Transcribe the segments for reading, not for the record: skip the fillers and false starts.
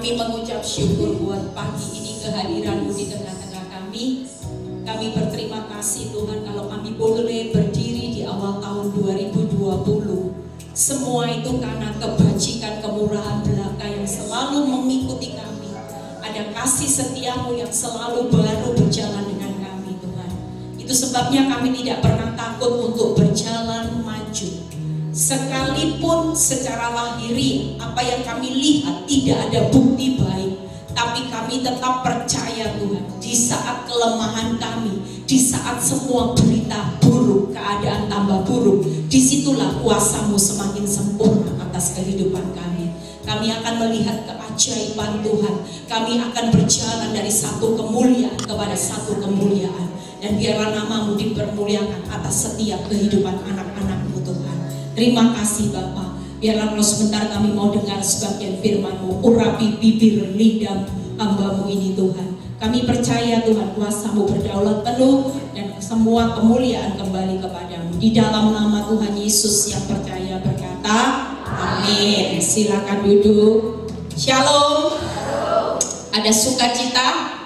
Kami mengucap syukur buat pagi ini kehadiran-Mu di tengah-tengah kami. Kami berterima kasih Tuhan kalau kami boleh berdiri di awal tahun 2020. Semua itu karena kebajikan kemurahan belaka yang selalu mengikuti kami. Ada kasih setia-Mu yang selalu baru berjalan dengan kami Tuhan. Itu sebabnya kami tidak pernah takut untuk berjalan maju. Sekalipun secara lahiri apa yang kami lihat tidak ada bukti baik, tapi kami tetap percaya Tuhan, di saat kelemahan kami, di saat semua berita buruk, keadaan tambah buruk, disitulah kuasa-Mu semakin sempurna atas kehidupan kami. Kami akan melihat keajaiban Tuhan. Kami akan berjalan dari satu kemuliaan kepada satu kemuliaan. Dan biarlah nama-Mu dipermuliakan atas setiap kehidupan anak-anak-Mu Tuhan. Terima kasih Bapa. Biarlah kalau sebentar kami mau dengar sebagian firman-Mu. Urapi bibir lidah hamba-Mu ini Tuhan. Kami percaya Tuhan kuasa-Mu berdaulat penuh dan semua kemuliaan kembali kepadamu. Di dalam nama Tuhan Yesus yang percaya berkata, amin. Silakan duduk. Shalom. Ada sukacita?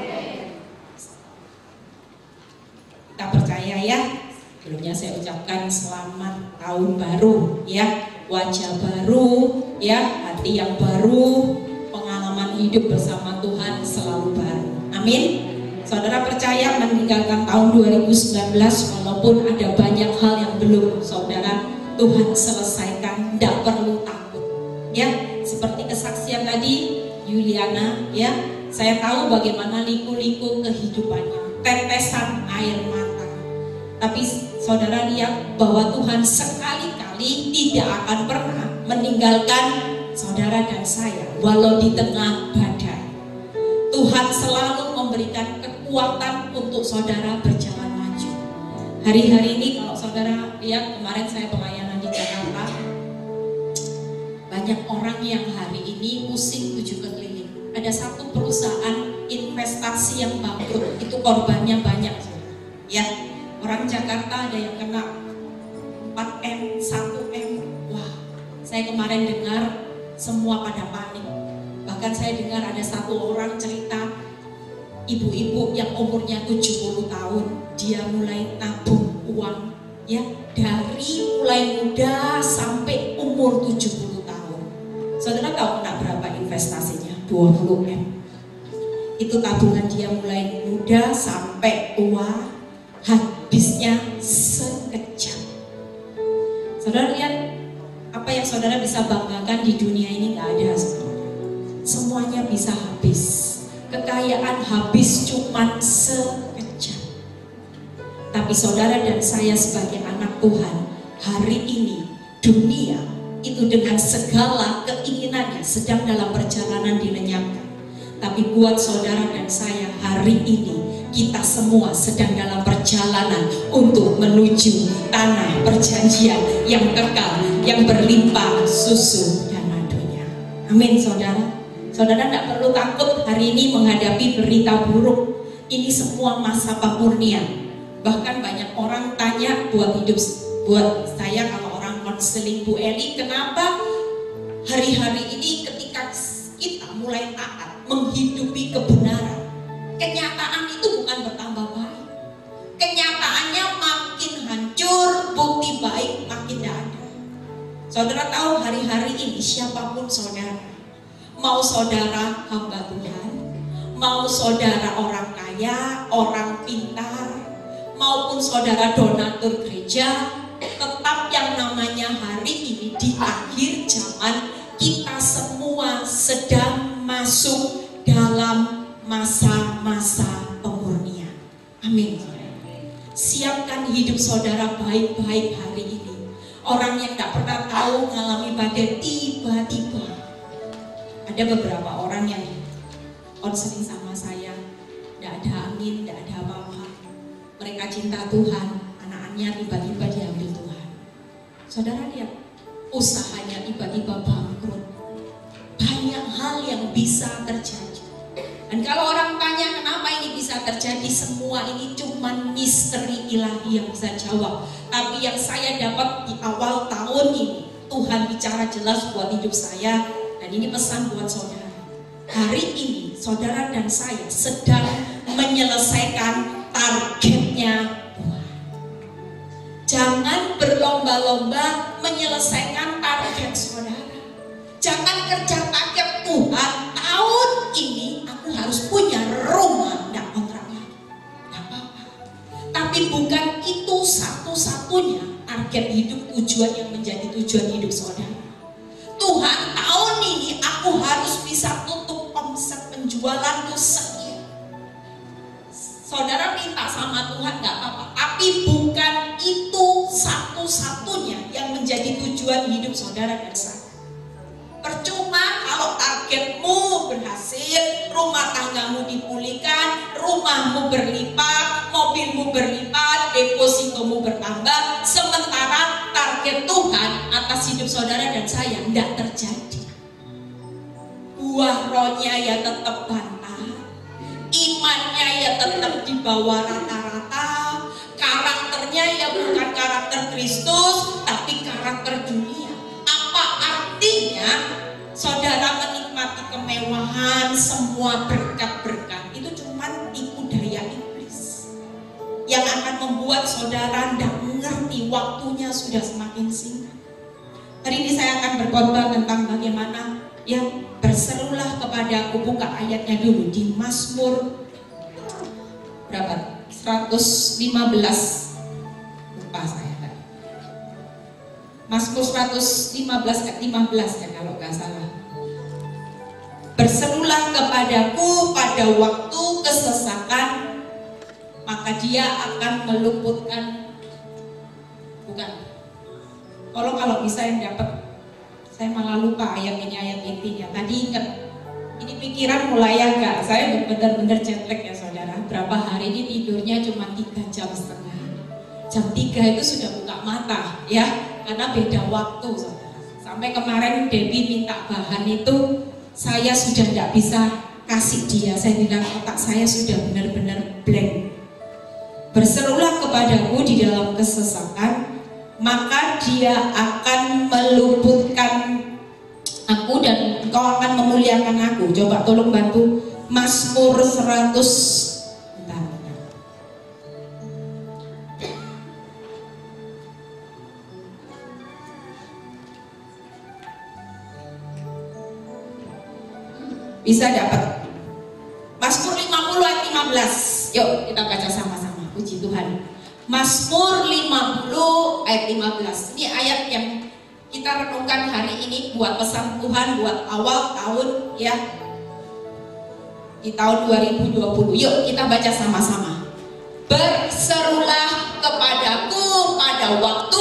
Kita percaya ya. Sebelumnya saya ucapkan selamat tahun baru ya, wajah baru ya, hati yang baru, pengalaman hidup bersama Tuhan selalu baru. Amin. Saudara percaya meninggalkan tahun 2019 walaupun ada banyak hal yang belum saudara Tuhan selesaikan, tidak perlu takut ya. Seperti kesaksian tadi Yuliana ya, saya tahu bagaimana liku-liku kehidupannya, tetesan air mata. Tapi saudara lihat bahwa Tuhan sekali-kali tidak akan pernah meninggalkan saudara dan saya walau di tengah badai. Tuhan selalu memberikan kekuatan untuk saudara berjalan maju. Hari-hari ini kalau saudara lihat, kemarin saya pelayanan di Jakarta, banyak orang yang hari ini pusing tujuh keliling. Ada satu perusahaan investasi yang bangkrut, itu korbannya banyak ya. Orang Jakarta ada yang kena 4M, 1M. Wah, saya kemarin dengar semua pada panik. Bahkan saya dengar ada satu orang cerita ibu-ibu yang umurnya 70 tahun, dia mulai nabung uang ya, dari mulai muda sampai umur 70 tahun. Saudara tahu kena berapa investasinya? 20M. Itu tabungan dia mulai muda sampai tua, habisnya sekejap. Saudara lihat, apa yang saudara bisa banggakan di dunia ini nggak ada saudara. Semuanya bisa habis. Kekayaan habis cuman sekejap. Tapi saudara dan saya sebagai anak Tuhan, hari ini dunia itu dengan segala keinginannya sedang dalam perjalanan dilenyapkan. Tapi buat saudara dan saya hari ini, kita semua sedang dalam perjalanan untuk menuju tanah perjanjian yang kekal, yang berlimpah susu dan madunya. Amin saudara. Saudara tidak perlu takut hari ini menghadapi berita buruk. Ini semua masa pemurnian. Bahkan banyak orang tanya buat saya kalau orang konseling Bu Eli, kenapa hari-hari ini ketika kita mulai taat menghidupi kebenaran, kenyataan itu bukan bertambah baik. Kenyataannya makin hancur, bukti baik makin tidak ada. Saudara tahu hari-hari ini siapapun saudara, mau saudara hamba Tuhan, mau saudara orang kaya, orang pintar, maupun saudara donatur gereja, tetap yang namanya hari ini di akhir zaman, kita semua sedang masuk dalam masa-masa pemurnian. Amin. Siapkan hidup saudara baik-baik hari ini. Orang yang tidak pernah tahu mengalami badai, tiba-tiba ada beberapa orang yang konseling sama saya, tidak ada angin, tidak ada apa-apa. Mereka cinta Tuhan, anak-anaknya tiba-tiba diambil Tuhan. Saudara lihat, usahanya tiba-tiba bangkrut. Banyak hal yang bisa terjadi. Dan kalau orang tanya kenapa ini bisa terjadi, semua ini cuma misteri ilahi yang bisa jawab. Tapi yang saya dapat di awal tahun ini, Tuhan bicara jelas buat hidup saya. Dan ini pesan buat saudara. hari ini saudara dan saya sedang menyelesaikan targetnya Tuhan. Jangan berlomba-lomba menyelesaikan target saudara. Jangan kerja target Tuhan, tahun ini aku harus punya rumah, nggak kontrak lagi, nggak apa-apa. Tapi bukan itu satu-satunya target hidup, tujuan yang menjadi tujuan hidup saudara. Tuhan, tahun ini aku harus bisa tutup omset penjualanku sekian. Saudara minta sama Tuhan nggak apa-apa, tapi bukan itu satu-satunya yang menjadi tujuan hidup saudara dan saya. Percuma kalau targetmu berhasil, rumah tanggamu dipulihkan, rumahmu berlipat, mobilmu berlipat, depositomu bertambah, sementara target Tuhan atas hidup saudara dan saya tidak terjadi. Buah rohnya ya tetap bantah, imannya ya tetap di bawah rata-rata, karakternya ya bukan karakter Kristus, tapi karakter dunia. Apa artinya saudara menikmati kemewahan, semua berkat-berkat itu cuma tipu daya iblis yang akan membuat saudara tidak mengerti waktunya sudah semakin singkat. Hari ini saya akan berkhotbah tentang bagaimana yang berserulah kepada aku. Buka ayatnya dulu di Mazmur berapa? 115. Lupa saya. Mazmur 115 ayat 15 ya kalau nggak salah. Berserulah kepadaku pada waktu kesesakan, maka dia akan meluputkan. Bukan. Tolong kalau bisa yang dapat. Saya malah lupa ayat ini, ayat intinya. Tadi ingat. Ini pikiran mulai agak. Saya benar-benar jet lag ya saudara. Berapa hari ini tidurnya cuma 3,5 jam. Jam 3 itu sudah buka mata ya. Karena beda waktu saudara. Sampai kemarin Debbie minta bahan itu saya sudah tidak bisa kasih dia. Saya bilang otak saya sudah benar-benar blank. Berserulah kepadaku di dalam kesesakan, maka dia akan meluputkan aku dan engkau akan memuliakan aku. Coba tolong bantu Mazmur 100. Bisa dapat Mazmur 50 ayat 15. Yuk kita baca sama-sama. Puji Tuhan. Mazmur 50 ayat 15. Ini ayat yang kita renungkan hari ini buat pesan Tuhan buat awal tahun ya, di tahun 2020. Yuk kita baca sama-sama. Berserulah kepadaku pada waktu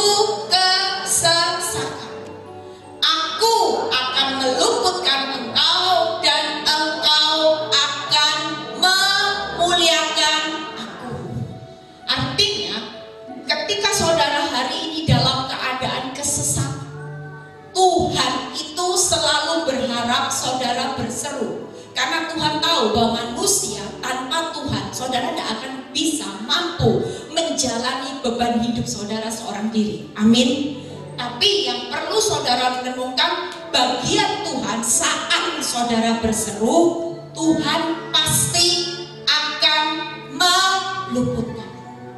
kesesakan, aku akan meluputkan engkau dan engkau akan memuliakan aku. Artinya ketika saudara hari ini dalam keadaan kesesatan, Tuhan itu selalu berharap saudara berseru. Karena Tuhan tahu bahwa manusia tanpa Tuhan, saudara tidak akan bisa mampu menjalani beban hidup saudara seorang diri. Amin. Tapi yang perlu saudara renungkan, bagian Tuhan saat saudara berseru, Tuhan pasti akan meluputkan.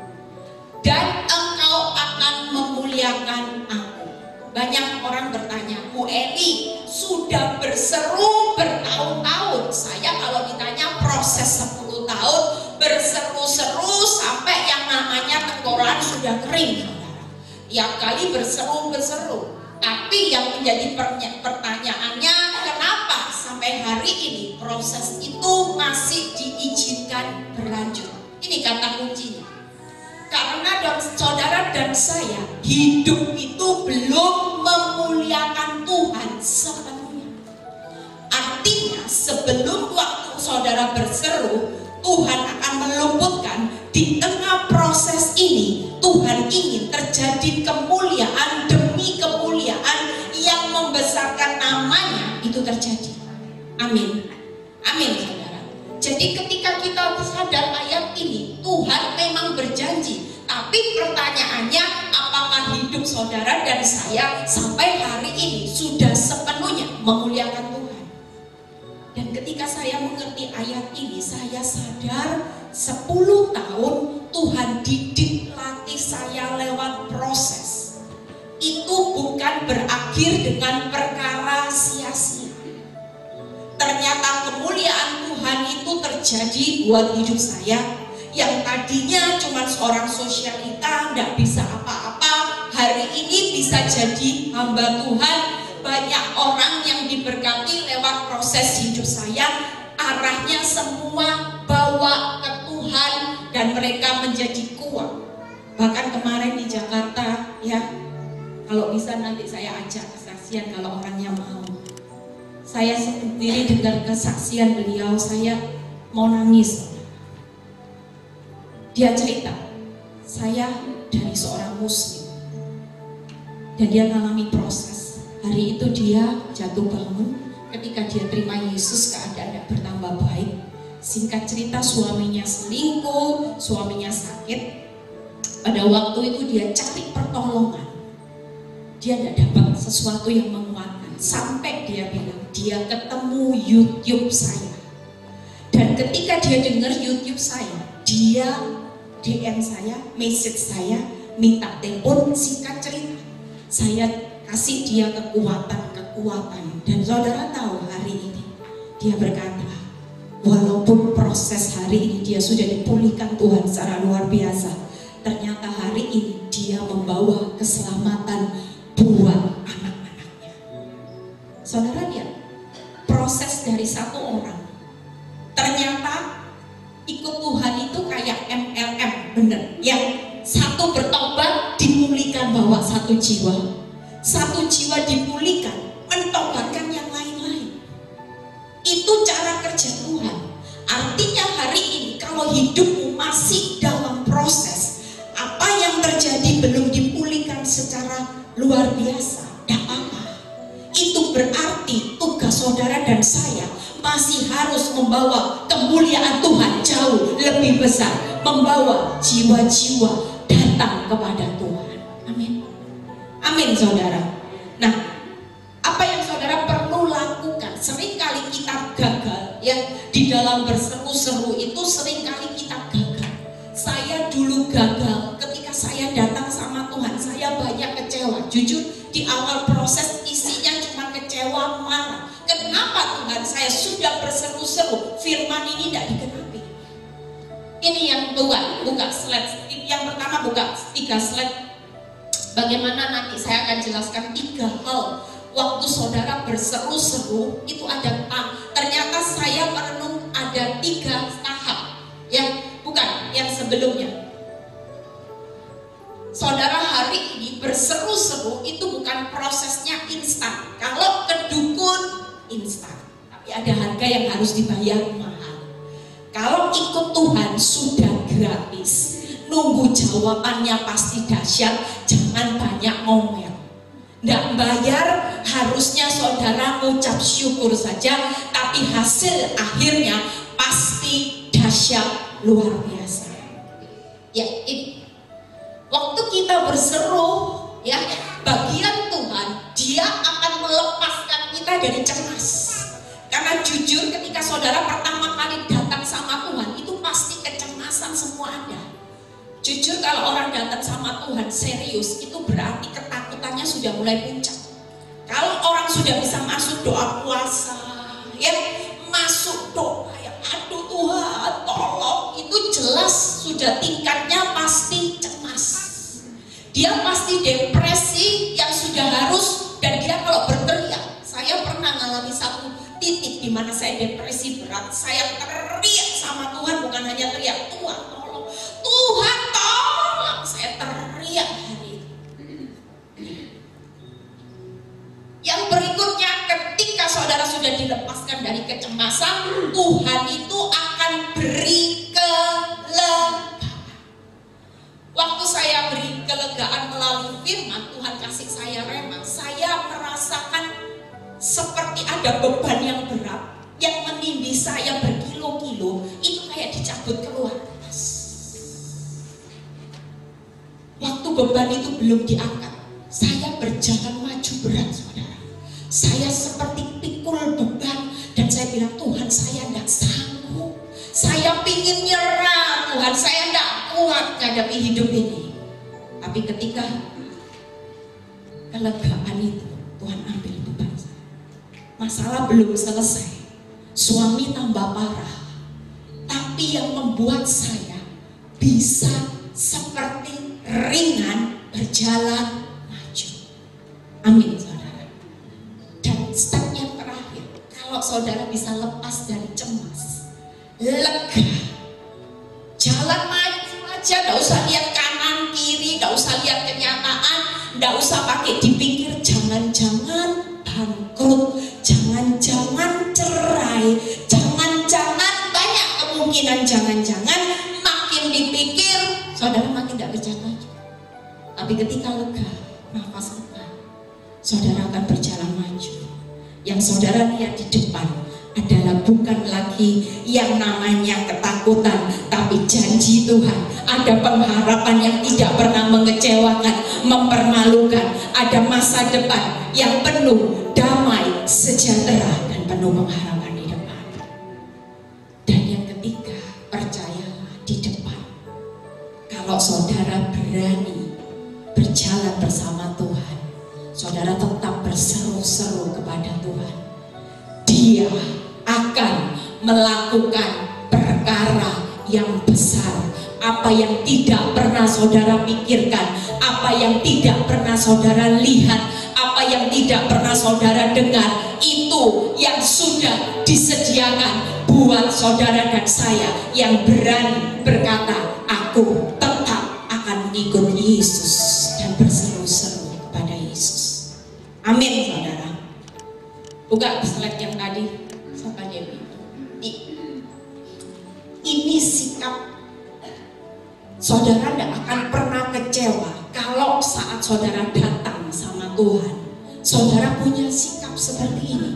Dan engkau akan memuliakan aku. Banyak orang bertanya, Bu Eli sudah berseru bertahun-tahun. Saya kalau ditanya proses 10 tahun berseru-seru sampai yang namanya tenggorokan sudah kering, saudara. Tiap kali berseru-berseru. Tapi yang menjadi pertanyaannya, kenapa sampai hari ini proses itu masih diizinkan berlanjut? Ini kata kuncinya. Karena saudara dan saya hidup itu belum memuliakan Tuhan sepenuhnya. Artinya sebelum waktu saudara berseru, Tuhan akan meluputkan. Di tengah proses ini Tuhan ingin terjadi kemuliaan demi kemuliaan yang membesarkan namanya itu terjadi. Amin. Amin saudara. Jadi ketika kita sadar ayat ini, Tuhan memang berjanji. Tapi pertanyaannya, apakah hidup saudara dan saya sampai hari ini sudah sepenuhnya memuliakan Tuhan? Dan ketika saya mengerti ayat ini, saya sadar 10 tahun Tuhan didik latih saya lewat proses. Itu bukan berakhir dengan perkara sia-sia. Ternyata kemuliaan Tuhan itu terjadi buat hidup saya. Yang tadinya cuma seorang sosialita, tidak bisa apa-apa, hari ini bisa jadi hamba Tuhan. Banyak orang yang diberkati lewat proses hidup saya, arahnya semua bawa ke Tuhan dan mereka menjadi kuat. Bahkan kemarin di Jakarta, ya, kalau bisa nanti saya ajak kesaksian kalau orangnya mau. Saya sendiri dengar kesaksian beliau, saya mau nangis. Dia cerita, saya dari seorang muslim dan dia mengalami proses. Hari itu dia jatuh bangun, ketika dia terima Yesus keadaan bertambah baik. Singkat cerita, suaminya selingkuh, suaminya sakit. Pada waktu itu dia cari pertolongan, dia tidak dapat sesuatu yang menguatkan. Sampai dia bilang, dia ketemu YouTube saya. Dan ketika dia dengar YouTube saya, dia DM saya, message saya, minta telepon, singkat cerita. Saya kasih dia kekuatan. Dan saudara tahu hari ini dia berkata, walaupun proses hari ini dia sudah dipulihkan Tuhan secara luar biasa, ternyata hari ini dia membawa keselamatan buat anak-anaknya. Saudara lihat, proses dari satu orang, ternyata ikut Tuhan itu kayak MLM, bener. Yang satu bertobat dimulihkan bawa satu jiwa. Satu jiwa dipulihkan, mentobatkan yang lain-lain. Itu cara kerja Tuhan. Artinya hari ini kalau hidupmu masih dalam proses, apa yang terjadi belum dipulihkan secara luar biasa, tidak apa-apa. Itu berarti tugas saudara dan saya masih harus membawa kemuliaan Tuhan jauh lebih besar, membawa jiwa-jiwa datang kepada Tuhan. Amin. Amin, saudara. Nah, apa yang saudara perlu lakukan? Seringkali kita gagal, ya, di dalam berseru-seru itu seringkali kita gagal. Saya dulu gagal ketika saya datang sama Tuhan. Saya banyak kecewa. Jujur, di awal proses isinya cuma kecewa, marah. Kenapa Tuhan saya sudah berseru-seru, firman ini tidak digenapi? Ini yang buka slide. Yang pertama buka 3 slide. Bagaimana nanti saya akan jelaskan 3 hal waktu saudara berseru-seru itu ada ternyata saya merenung ada 3 tahap, ya, bukan yang sebelumnya. Saudara hari ini berseru-seru itu bukan prosesnya instan. Kalau ke dukun instan, tapi ada harga yang harus dibayar mahal. Kalau ikut Tuhan sudah gratis. Nunggu jawabannya pasti dahsyat, jangan banyak ngomel. Nggak bayar, harusnya saudara ngucap syukur saja, tapi hasil akhirnya pasti dahsyat luar biasa. Ya, ini waktu kita berseru, ya, bagian Tuhan, dia akan melepaskan kita dari cemas. Karena jujur ketika saudara pertama kali datang sama Tuhan, itu pasti kecemasan semua ada. Jujur kalau orang datang sama Tuhan serius, itu berarti ketakutannya sudah mulai puncak. Kalau orang sudah bisa masuk doa puasa, ya, masuk doa, ya, aduh Tuhan tolong, itu jelas sudah tingkatnya pasti cemas. Dia pasti depresi yang sudah harus, dan dia kalau berteriak, saya pernah mengalami satu titik di mana saya depresi berat. Saya teriak sama Tuhan, bukan hanya teriak, Tuhan tolong, Tuhan tolong, saya teriak hari itu. Yang berikutnya, ketika saudara sudah dilepaskan dari kecemasan, Tuhan itu akan beri kelegaan. Waktu saya beri kelegaan melalui firman, Tuhan kasih saya rema, saya merasakan seperti ada beban yang berat yang menindih saya berkilo-kilo, itu kayak dicabut keluar. Waktu beban itu belum diangkat, saya berjalan maju berat, saudara. Saya seperti pikul beban dan saya bilang, Tuhan menghadapi hidup ini. Tapi ketika kelegaan itu, Tuhan ambil beban saya. Masalah belum selesai, suami tambah parah, tapi yang membuat saya bisa seperti ringan berjalan maju. Amin, saudara. Dan step yang terakhir, kalau saudara bisa lepas dari cemas, lega, jalan maju aja, gak usah lihat kanan kiri, gak usah lihat kenyataan, gak usah pakai dipikir jangan-jangan bangkrut, jangan-jangan cerai, jangan-jangan banyak kemungkinan, jangan-jangan makin dipikir saudara makin gak berjalan maju. Tapi ketika lega, nafas lega, saudara akan berjalan maju. Yang saudara lihat di depan adalah bukan lagi yang namanya ketakutan, tapi janji Tuhan. Ada pengharapan yang tidak pernah mengecewakan, mempermalukan. Ada masa depan yang penuh damai, sejahtera, dan penuh pengharapan di depan. Dan yang ketiga, percayalah di depan. Kalau saudara berani berjalan bersama Tuhan, saudara tetap berseru-seru kepada Tuhan, Dia akan melakukan perkara yang besar. Apa yang tidak pernah saudara pikirkan, apa yang tidak pernah saudara lihat, apa yang tidak pernah saudara dengar, itu yang sudah disediakan buat saudara dan saya yang berani berkata, aku tetap akan mengikut Yesus dan berseru-seru kepada Yesus. Amin, saudara. Buka slide yang tadi, siapa Dewi? Ini sikap saudara tidak akan pernah kecewa kalau saat saudara datang sama Tuhan, saudara punya sikap seperti ini.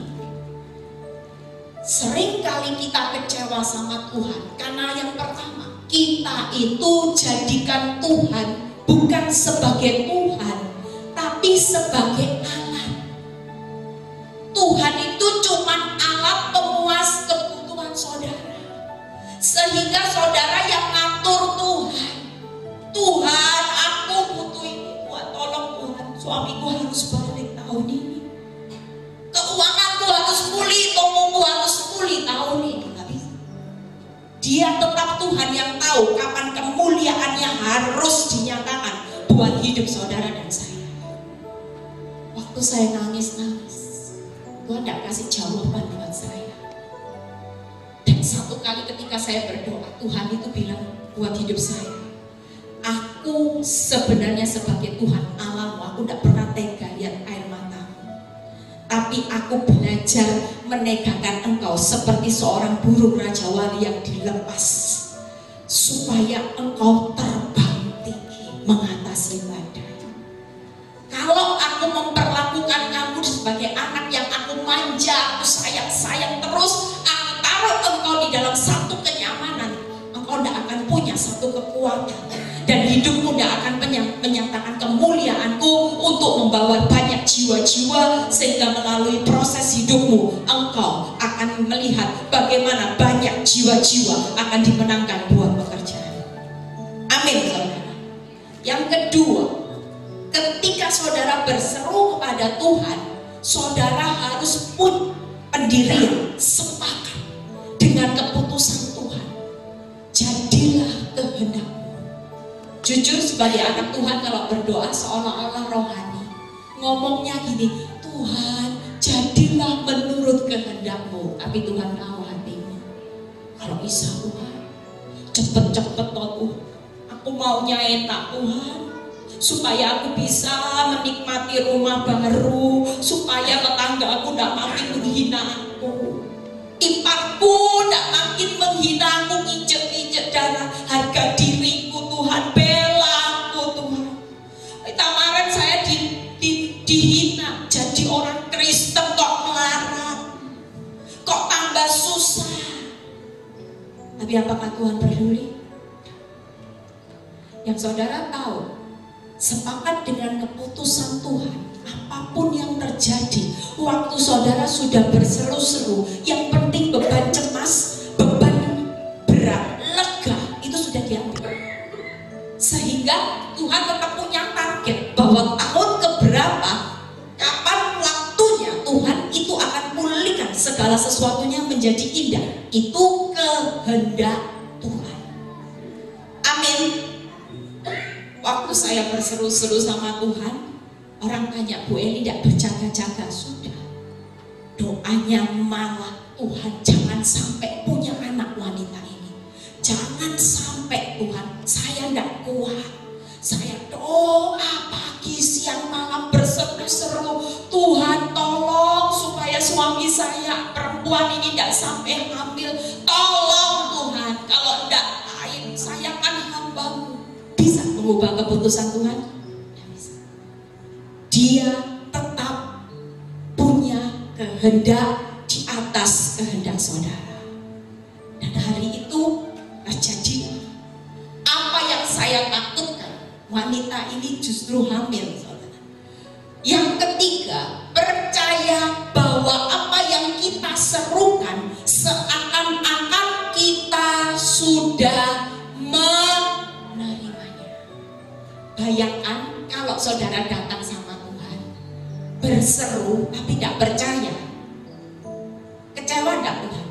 Sering kali kita kecewa sama Tuhan karena yang pertama, kita itu jadikan Tuhan bukan sebagai Tuhan, tapi sebagai alat. Tuhan itu cuma alat pemuas kebutuhan saudara, sehingga saudara yang ngatur Tuhan. Tuhan, aku butuh ini, buat tolong Tuhan, suamiku harus balik tahun ini, keuanganku harus pulih, tokoku harus pulih tahun ini. Gak bisa. Dia tetap Tuhan yang tahu kapan kemuliaannya harus dinyatakan buat hidup saudara dan saya. Waktu saya nangis-nangis, Tuhan tidak kasih jawaban buat saya. Dan satu kali ketika saya berdoa, Tuhan itu bilang buat hidup saya, aku sebenarnya sebagai Tuhan Allahmu, aku tidak pernah tega lihat air matamu, tapi aku belajar menegakkan engkau seperti seorang burung Raja Wali yang dilepas, supaya engkau terbang tinggi mengatasi badai. Kalau aku memperlakukan kamu sebagai anak yang aku manja, aku sayang-sayang terus, aku taruh engkau di dalam satu kenyamanan, engkau tidak akan punya satu kekuatan, dan hidupmu tidak akan menyatakan kemuliaanku untuk membawa banyak jiwa-jiwa, sehingga melalui proses hidupmu engkau akan melihat bagaimana banyak jiwa-jiwa akan dimenangkan buat pekerjaan. Amin, saudara. Yang kedua, ketika saudara berseru kepada Tuhan, saudara harus pun pendirian sepakat dengan keputusan Tuhan. Jadilah kehendakmu. Jujur sebagai anak Tuhan, kalau berdoa seolah-olah rohani, ngomongnya gini, Tuhan jadilah menurut kehendakmu. Tapi Tuhan tahu hatimu. Kalau bisa Tuhan, cepet-cepet Tuhan, aku maunya enak Tuhan, supaya aku bisa menikmati rumah baru, supaya tetangga aku tidak makin menghina aku, iparku tidak makin menghina aku, injek-injek darah harga diriku Tuhan, bela aku Tuhan. Kemarin saya dihina jadi orang Kristen, kok melarat, kok tambah susah. Tapi apakah Tuhan peduli? Yang saudara tahu, sepakat dengan keputusan Tuhan, apapun yang terjadi, waktu saudara sudah berseru-seru, yang penting beban cemas, beban berat, lega, itu sudah diambil. Sehingga Tuhan tetap punya target bahwa tahun keberapa, kapan waktunya Tuhan itu akan pulihkan segala sesuatunya menjadi indah. Itu kehendak Tuhan. Amin. Waktu saya berseru-seru sama Tuhan, orang tanya, Bu Eli tidak berjaga-jaga? Sudah. Doanya malah, Tuhan jangan sampai punya anak wanita ini. Jangan sampai Tuhan, saya tidak kuat. Saya doa pagi, siang, malam berseru-seru, Tuhan tolong supaya suami saya perempuan ini tidak sampai hamil. Tolong Tuhan, kalau tidak lain saya akan hamba-Mu. Bisa mengubah keputusan Tuhan? Tidak bisa. Dia tetap punya kehendak di atas kehendak saudara. Dan hari itu terjadi apa yang saya takutkan. Wanita ini justru hamil, saudara. Yang ketiga, percaya bahwa apa yang kita serukan seakan-akan kita sudah menerimanya. Bayangkan kalau saudara datang sama Tuhan, berseru tapi tidak percaya. Kecewa enggak Tuhan?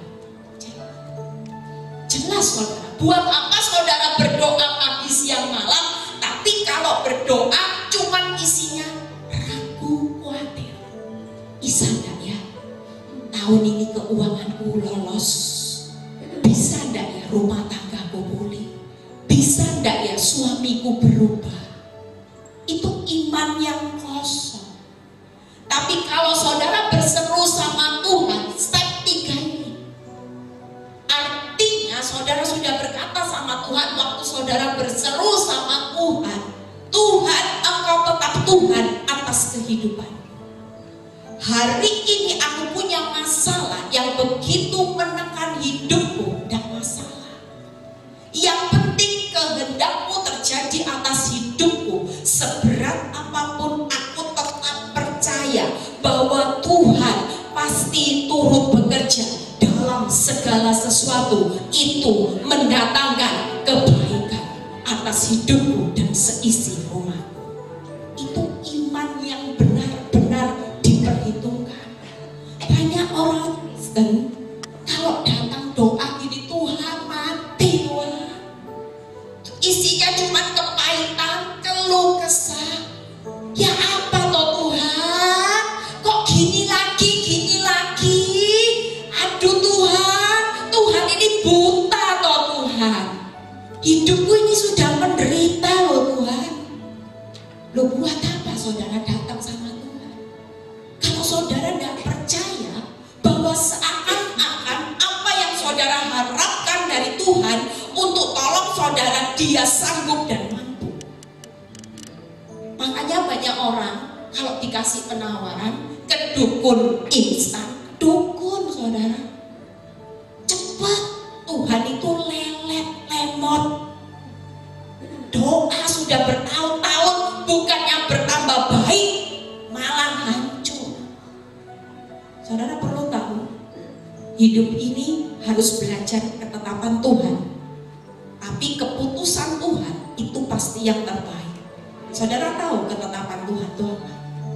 Jelas saudara. Buat apa saudara berdoa pagi siang malam, tapi kalau berdoa cuman isinya ragu, khawatir. Bisa enggak ya tahun ini keuanganku lolos? Bisa enggak ya rumah tanggaku pulih? Bisa enggak ya suamiku berubah? Itu iman yang kosong. Tapi kalau saudara berseru sama Tuhan, step 3 ini, artinya saudara sudah berkata sama Tuhan waktu saudara berseru sama Tuhan, Tuhan Engkau tetap Tuhan atas kehidupan. Hari ini aku punya masalah yang begitu menekan hidupku, dan masalah. Yang penting kehendak-Mu terjadi atas hidupku. Seberat apapun aku tetap percaya bahwa Tuhan pasti turut bekerja dalam segala sesuatu itu mendatangkan kebaikan atas hidupku dan seisi rumahku. Itu iman yang benar-benar diperhitungkan. Banyak orang Kristen kalau datang doa gini, Tuhan mati Tuhan, isinya cuma kepahitan, keluh kesah. Ya apa toh Tuhan, kok gini lagi, aduh Tuhan, Tuhan ini buta toh Tuhan, hidupku ini sudah menderita loh Tuhan. Loh buat apa saudara datang sama Tuhan? Kalau saudara tidak percaya bahwa seakan-akan apa yang saudara harapkan dari Tuhan untuk tolong saudara, Dia sanggup dan mampu. Makanya banyak orang kalau dikasih penawaran ke dukun instan, dukun saudara, cepat. Tuhan itu lelet, lemot. Doa sudah bertahun-tahun bukannya bertambah baik, malah hancur. Saudara perlu tahu, hidup ini harus belajar ketetapan Tuhan. Tapi keputusan Tuhan itu pasti yang terbaik. Saudara tahu ketetapan Tuhan itu apa?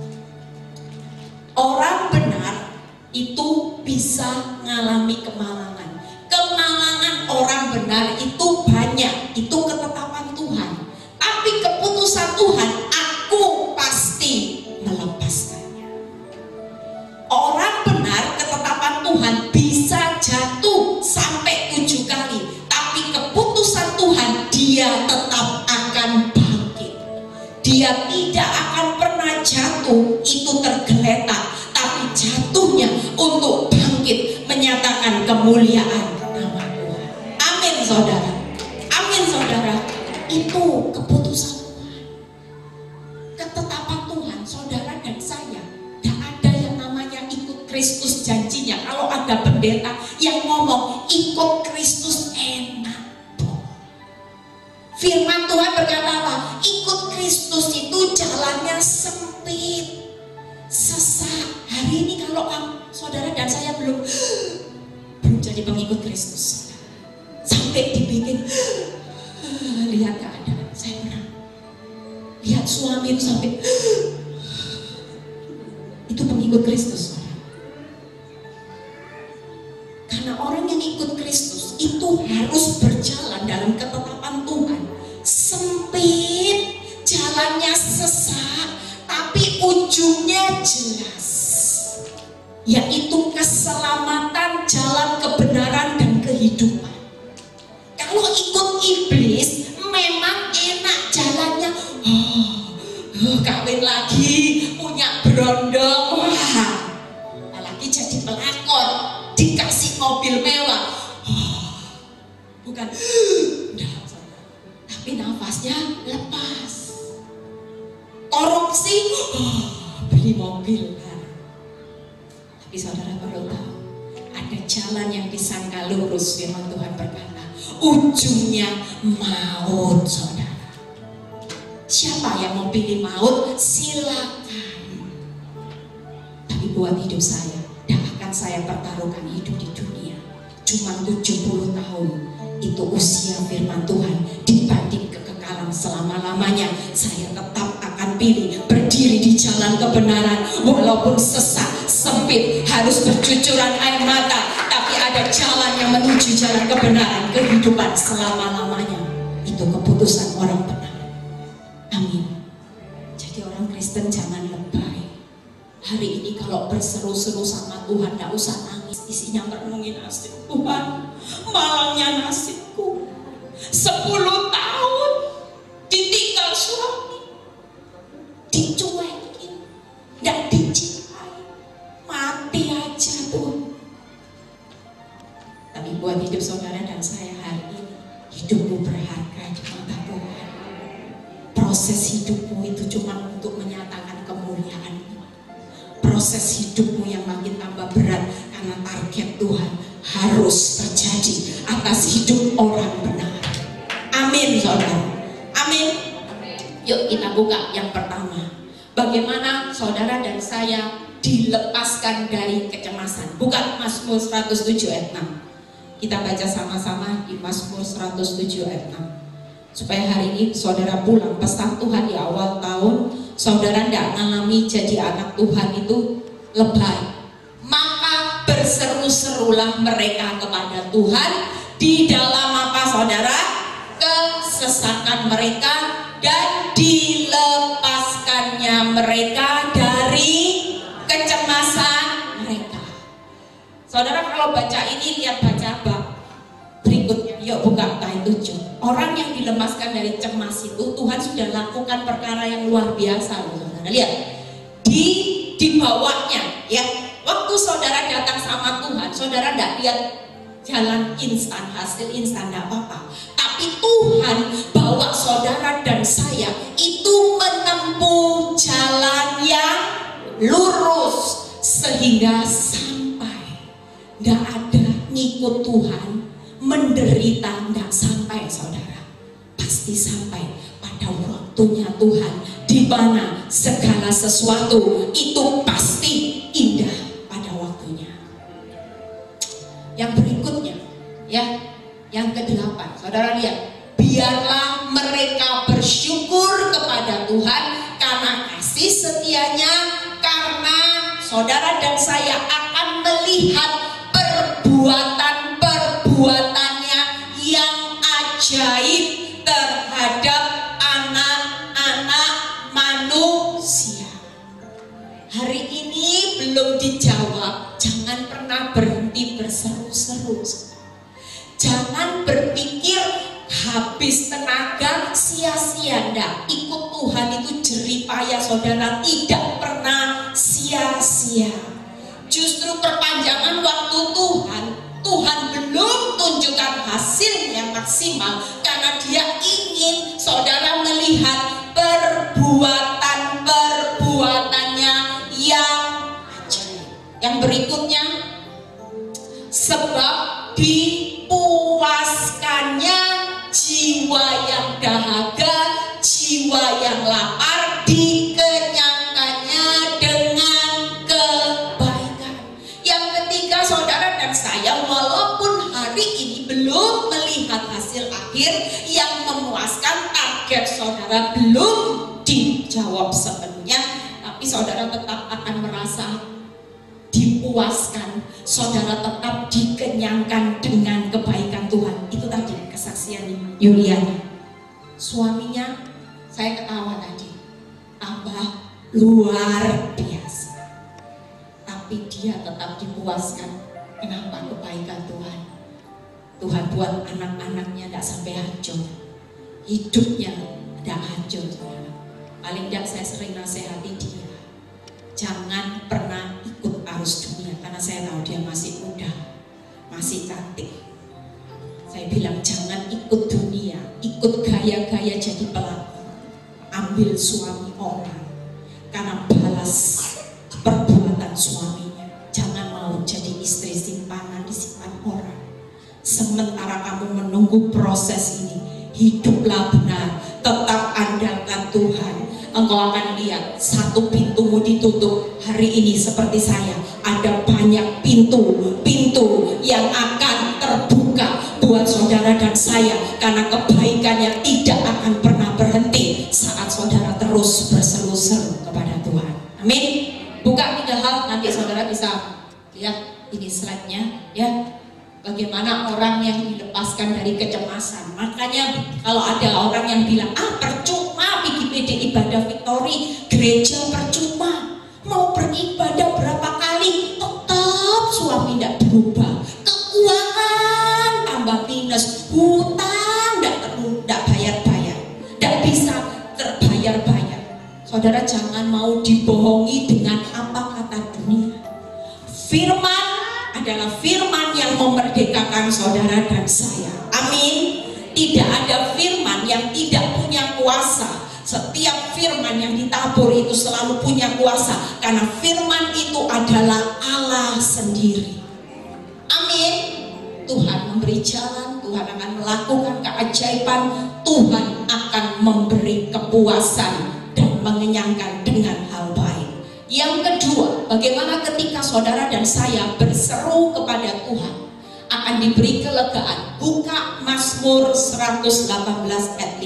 Orang benar itu bisa mengalami kemalangan. Kemalangan orang benar itu banyak, itu ketetapan Tuhan. Tapi keputusan Tuhan, aku pasti melepaskannya. Orang benar, ketetapan Tuhan bisa jatuh sampai 7 kali, tapi keputusan Tuhan, dia tetap akan bangkit. Dia tidak akan pernah jatuh itu tergeletak, tapi jatuhnya untuk bangkit menyatakan kemuliaan nama Tuhan. Amin saudara. Amin saudara. Itu keputusan Tuhan, ketetapan Tuhan. Saudara dan saya, tidak ada yang namanya ikut Kristus janjinya. Kalau ada pendeta yang ngomong ikut Kristus enak, firman Tuhan berkata apa? Ikut Kristus itu jalannya sempit, sesak. Hari ini kalau saudara dan saya belum jadi pengikut Kristus, sampai dibikin lihat keadaan saya Lihat suami itu sampai itu pengikut Kristus. Karena orang yang ikut Kristus itu harus berjalan dalam ketetapan Tuhan. Sempit, jalannya sesak, tapi ujungnya jelas, yaitu keselamatan, jalan kebenaran dan kehidupan. Kalau ikut iblis memang enak jalannya, kawin lagi, punya berondong, apalagi jadi pelakor, dikasih mobil mewah, bukan tapi nafasnya lepas. Korupsi, beli mobil kan. Tapi saudara perlu tahu, ada jalan yang disangka lurus. Firman Tuhan berkata, ujungnya maut, saudara. Siapa yang mau pilih maut? Silakan. Tapi buat hidup saya, tidak akan saya pertaruhkan hidup di dunia. Cuma 70 tahun. Itu usia firman Tuhan dibanding kekekalan selama-lamanya. Saya tetap akan pilih berdiri di jalan kebenaran, walaupun sesak, sempit, harus bercucuran air mata, tapi ada jalan yang menuju jalan kebenaran, kehidupan selama-lamanya. Itu keputusan orang benar. Amin. Jadi orang Kristen jangan lebay. Hari ini kalau berseru-seru sama Tuhan, tidak usah nangis, isinya merenungi nasib. Tuhan, malangnya nasibku 10 tahun ditinggal suami, dicuekin, tidak dicintai, mati aja tuh. Tapi buat hidup saudara dan saya hari ini, hidupmu berharga di mata Tuhan. Proses hidupmu itu cuma untuk menyatakan kemuliaan Tuhan. Proses hidupmu yang makin tambah berat karena target Tuhan harus terjadi atas hidup orang benar. Amin, saudara. Amin. Yuk kita buka yang pertama. Bagaimana saudara dan saya dilepaskan dari kecemasan. Buka Mazmur 107 ayat 6. Kita baca sama-sama di Mazmur 107 ayat 6. Supaya hari ini saudara pulang pesan Tuhan di awal tahun, saudara tidak mengalami jadi anak Tuhan itu lebay. Maka berseru-serulah mereka kepada Tuhan di dalam apa saudara? Kesesakan mereka, dan dilepaskannya mereka dari kecemasan mereka. Saudara kalau baca ini, lihat baca bab berikutnya. Yuk buka ayat 7. Orang yang dilepaskan dari cemas itu, Tuhan sudah lakukan perkara yang luar biasa loh, saudara. Lihat, dibawanya ya. Waktu saudara datang sama Tuhan, saudara tidak lihat jalan instan, hasil instan, tidak apa-apa. Tapi Tuhan bawa saudara dan saya itu menempuh jalan yang lurus sehingga sampai. Tidak ada ngikut Tuhan menderita, tidak sampai saudara. Pasti sampai pada waktunya Tuhan, di mana segala sesuatu itu pasti indah pada waktunya. Yang berikutnya ya, yang ke-8, saudara lihat, biarlah mereka bersyukur kepada Tuhan karena kasih setianya, karena saudara dan saya akan melihat perbuatan-perbuatannya yang ajaib terhadap anak-anak manusia. Hari ini belum dijawab, jangan pernah berhenti berseru-seru. Jangan berpikir habis tenaga, sia-sia. Nggak, ikut Tuhan itu jerih payah saudara, tidak pernah sia-sia. Justru perpanjangan waktu Tuhan belum tunjukkan hasil yang maksimal, karena Dia ingin saudara melihat perbuatan-perbuatannya yang ajaib. Yang berikutnya, sebab dipuaskannya jiwa yang dahaga, jiwa yang lapar, dikenyangkannya dengan kebaikan. Yang ketiga, saudara dan saya, walaupun hari ini belum melihat hasil akhir yang memuaskan, target saudara belum dijawab sepenuhnya, tapi saudara tetap akan merasa dipuaskan, saudara tetap dikenyangkan dengan kebaikan Tuhan. Itu tadi kesaksian Yuliana. Suaminya, saya ketawa tadi, Abah luar biasa, tapi dia tetap dipuaskan. Kenapa? Kebaikan Tuhan. Tuhan buat anak-anaknya tidak sampai hancur, hidupnya tidak hancur. Paling tidak saya sering nasihati dia, jangan pernah ikut arus dunia, karena saya tahu dia masih muda, masih cantik. Saya bilang jangan ikut dunia, ikut gaya-gaya jadi pelakon, ambil suami orang, karena balas perbuatan suaminya. Jangan mau jadi istri simpanan, disimpan orang. Sementara kamu menunggu proses ini, hiduplah benar, tetap andalkan Tuhan. Engkau akan lihat satu pintumu ditutup hari ini seperti saya. Ada banyak pintu-pintu yang akan terbuka buat saudara dan saya, karena kebaikannya tidak akan pernah berhenti saat saudara terus berseru-seru kepada Tuhan. Amin. Buka 3 hal, nanti saudara bisa lihat ini slide-nya ya. Bagaimana orang yang dilepaskan dari kecemasan. Makanya kalau ada orang yang bilang, percuma pergi PD ibadah Victory, gereja percuma, mau beribadah berapa kali tetap suami tidak berubah, keuangan tambah minus, hutang tidak bayar-bayar, tidak bisa terbayar-bayar. Saudara jangan mau dibohongi dengan apa kata dunia. Firman adalah firman yang memerdekakan saudara dan saya. Amin. Tidak ada firman yang tidak punya kuasa. Setiap firman yang ditabur itu selalu punya kuasa, karena firman itu adalah Allah sendiri. Amin. Tuhan memberi jalan, Tuhan akan melakukan keajaiban, Tuhan akan memberi kepuasan dan mengenyangkan dengan hal baik. Yang kedua, bagaimana ketika saudara dan saya berseru kepada Tuhan, akan diberi kelegaan. Buka Mazmur 118 ayat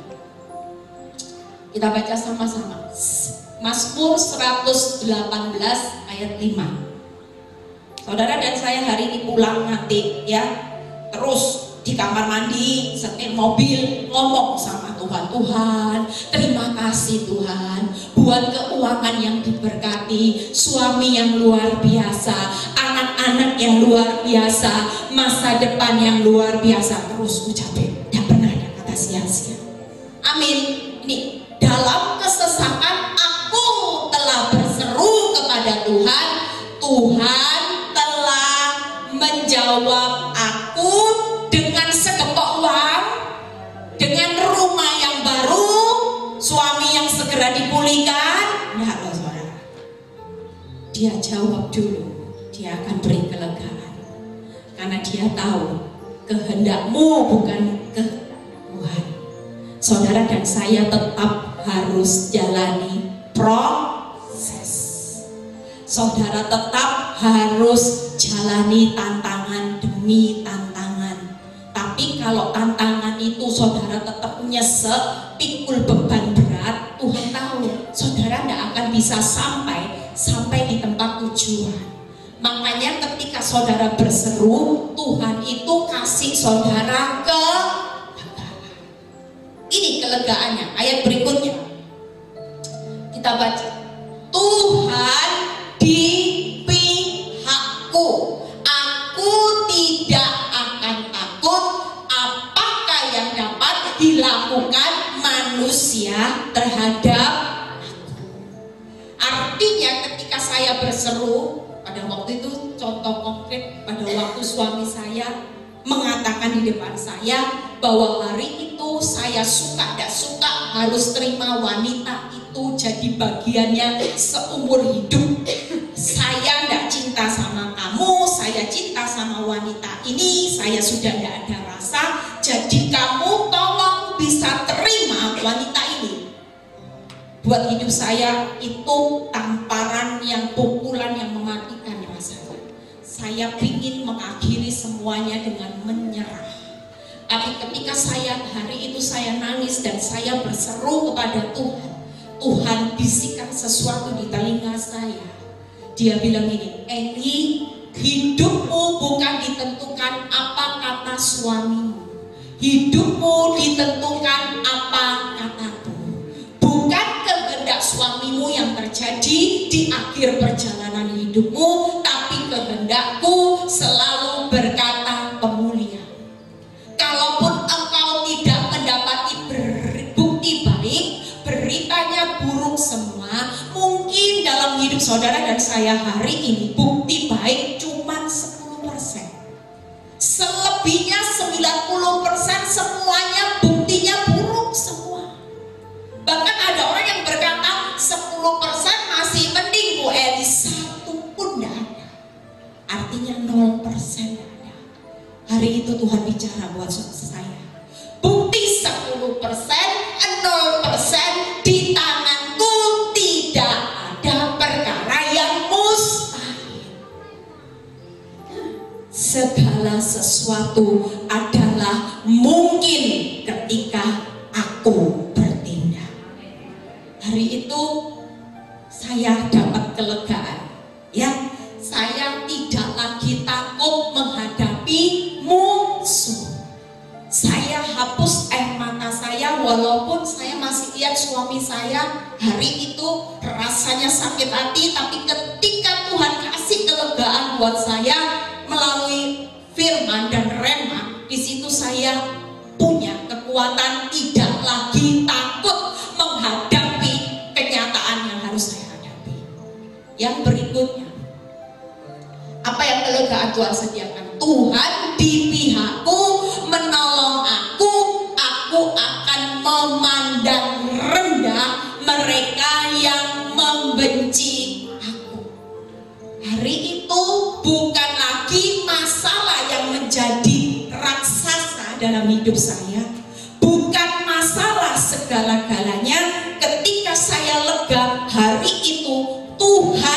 5. Kita baca sama-sama. Mazmur 118 ayat 5. Saudara dan saya hari ini pulang nanti ya, terus di kamar mandi, setir mobil, ngomong sama Tuhan, Tuhan, terima kasih Tuhan buat keuangan yang diberkati, suami yang luar biasa, anak-anak yang luar biasa, masa depan yang luar biasa. Terus ucapin, tidak pernah ada kata sia-sia. Amin. Ini dalam kesesakan aku telah berseru kepada Tuhan, Tuhan telah menjawab aku dengan segepok uang, dengan rumah yang baru, suami yang segera dipulihkan. Nah loh saudara, dia jawab dulu, dia akan beri kelegaan, karena dia tahu kehendakmu bukan kehendak Tuhan. Saudara dan saya tetap harus jalani proses. Saudara tetap harus jalani tantangan demi tantangan. Tapi kalau tantangan itu saudara tetap nyesek, pikul beban berat, Tuhan tahu saudara tidak akan bisa sampai di tempat tujuan. Makanya ketika saudara berseru, Tuhan itu kasih saudara kelegaan. Ini kelegaannya. Ayat berikutnya kita baca. Tuhan di pihakku, aku tidak akan takut apakah yang dapat dilakukan manusia terhadap aku. Artinya ketika saya berseru, pada waktu itu contoh konkret, pada waktu suami saya mengatakan di depan saya bahwa hari itu saya suka tidak suka harus terima wanita itu jadi bagiannya seumur hidup. Saya tidak cinta sama kamu, saya cinta sama wanita ini, saya sudah tidak ada rasa, jadi kamu tolong bisa terima wanita ini. Buat hidup saya itu tamparan yang pukulan yang mematikan rasanya. Saya ingin mengakhiri semuanya dengan menyerah. Tapi ketika saya hari itu saya nangis dan saya berseru kepada Tuhan, Tuhan bisikan sesuatu di telinga saya. Dia bilang gini, Eli, hidupmu bukan ditentukan apa kata suamimu, hidupmu ditentukan apa kataku. Bukan kehendak suamimu yang terjadi di akhir perjalanan hidupmu, tapi kehendakku selalu berkata pemulihan. Kalaupun engkau tidak mendapati bukti baik, beritanya buruk semua, mungkin dalam hidup saudara dan saya hari ini bukti baik cuma 10%. Selebihnya 90% semuanya buktinya buruk semua. Bahkan ada orang yang berkata 10% masih mending Bu Eli, 1 pun tidak ada. Artinya 0% ada. Hari itu Tuhan bicara buat saya. Bukti 10%, 0% di tanganku tidak ada perkara yang mustahil. Segala sesuatu adalah mungkin ketika aku bertindak. Hari itu saya dapat kelegaan. Ya, saya tidak lagi takut menghadapi musuh. Saya hapus air mata saya, walaupun saya masih lihat suami saya hari itu rasanya sakit hati, tapi ketika Tuhan kasih kelegaan buat saya melalui firman dan rema, di situ saya punya kekuatan tidak lagi takut menghadapi kenyataan yang harus saya hadapi. Yang berikutnya, apa yang kelegaan Tuhan sediakan? Tuhan di pihakku, menolong aku akan memandang rendah mereka yang membenci aku. Hari itu bukan lagi masalah yang menjadi raksasa dalam hidup saya, bukan masalah segala-galanya. Ketika saya lega, hari itu Tuhan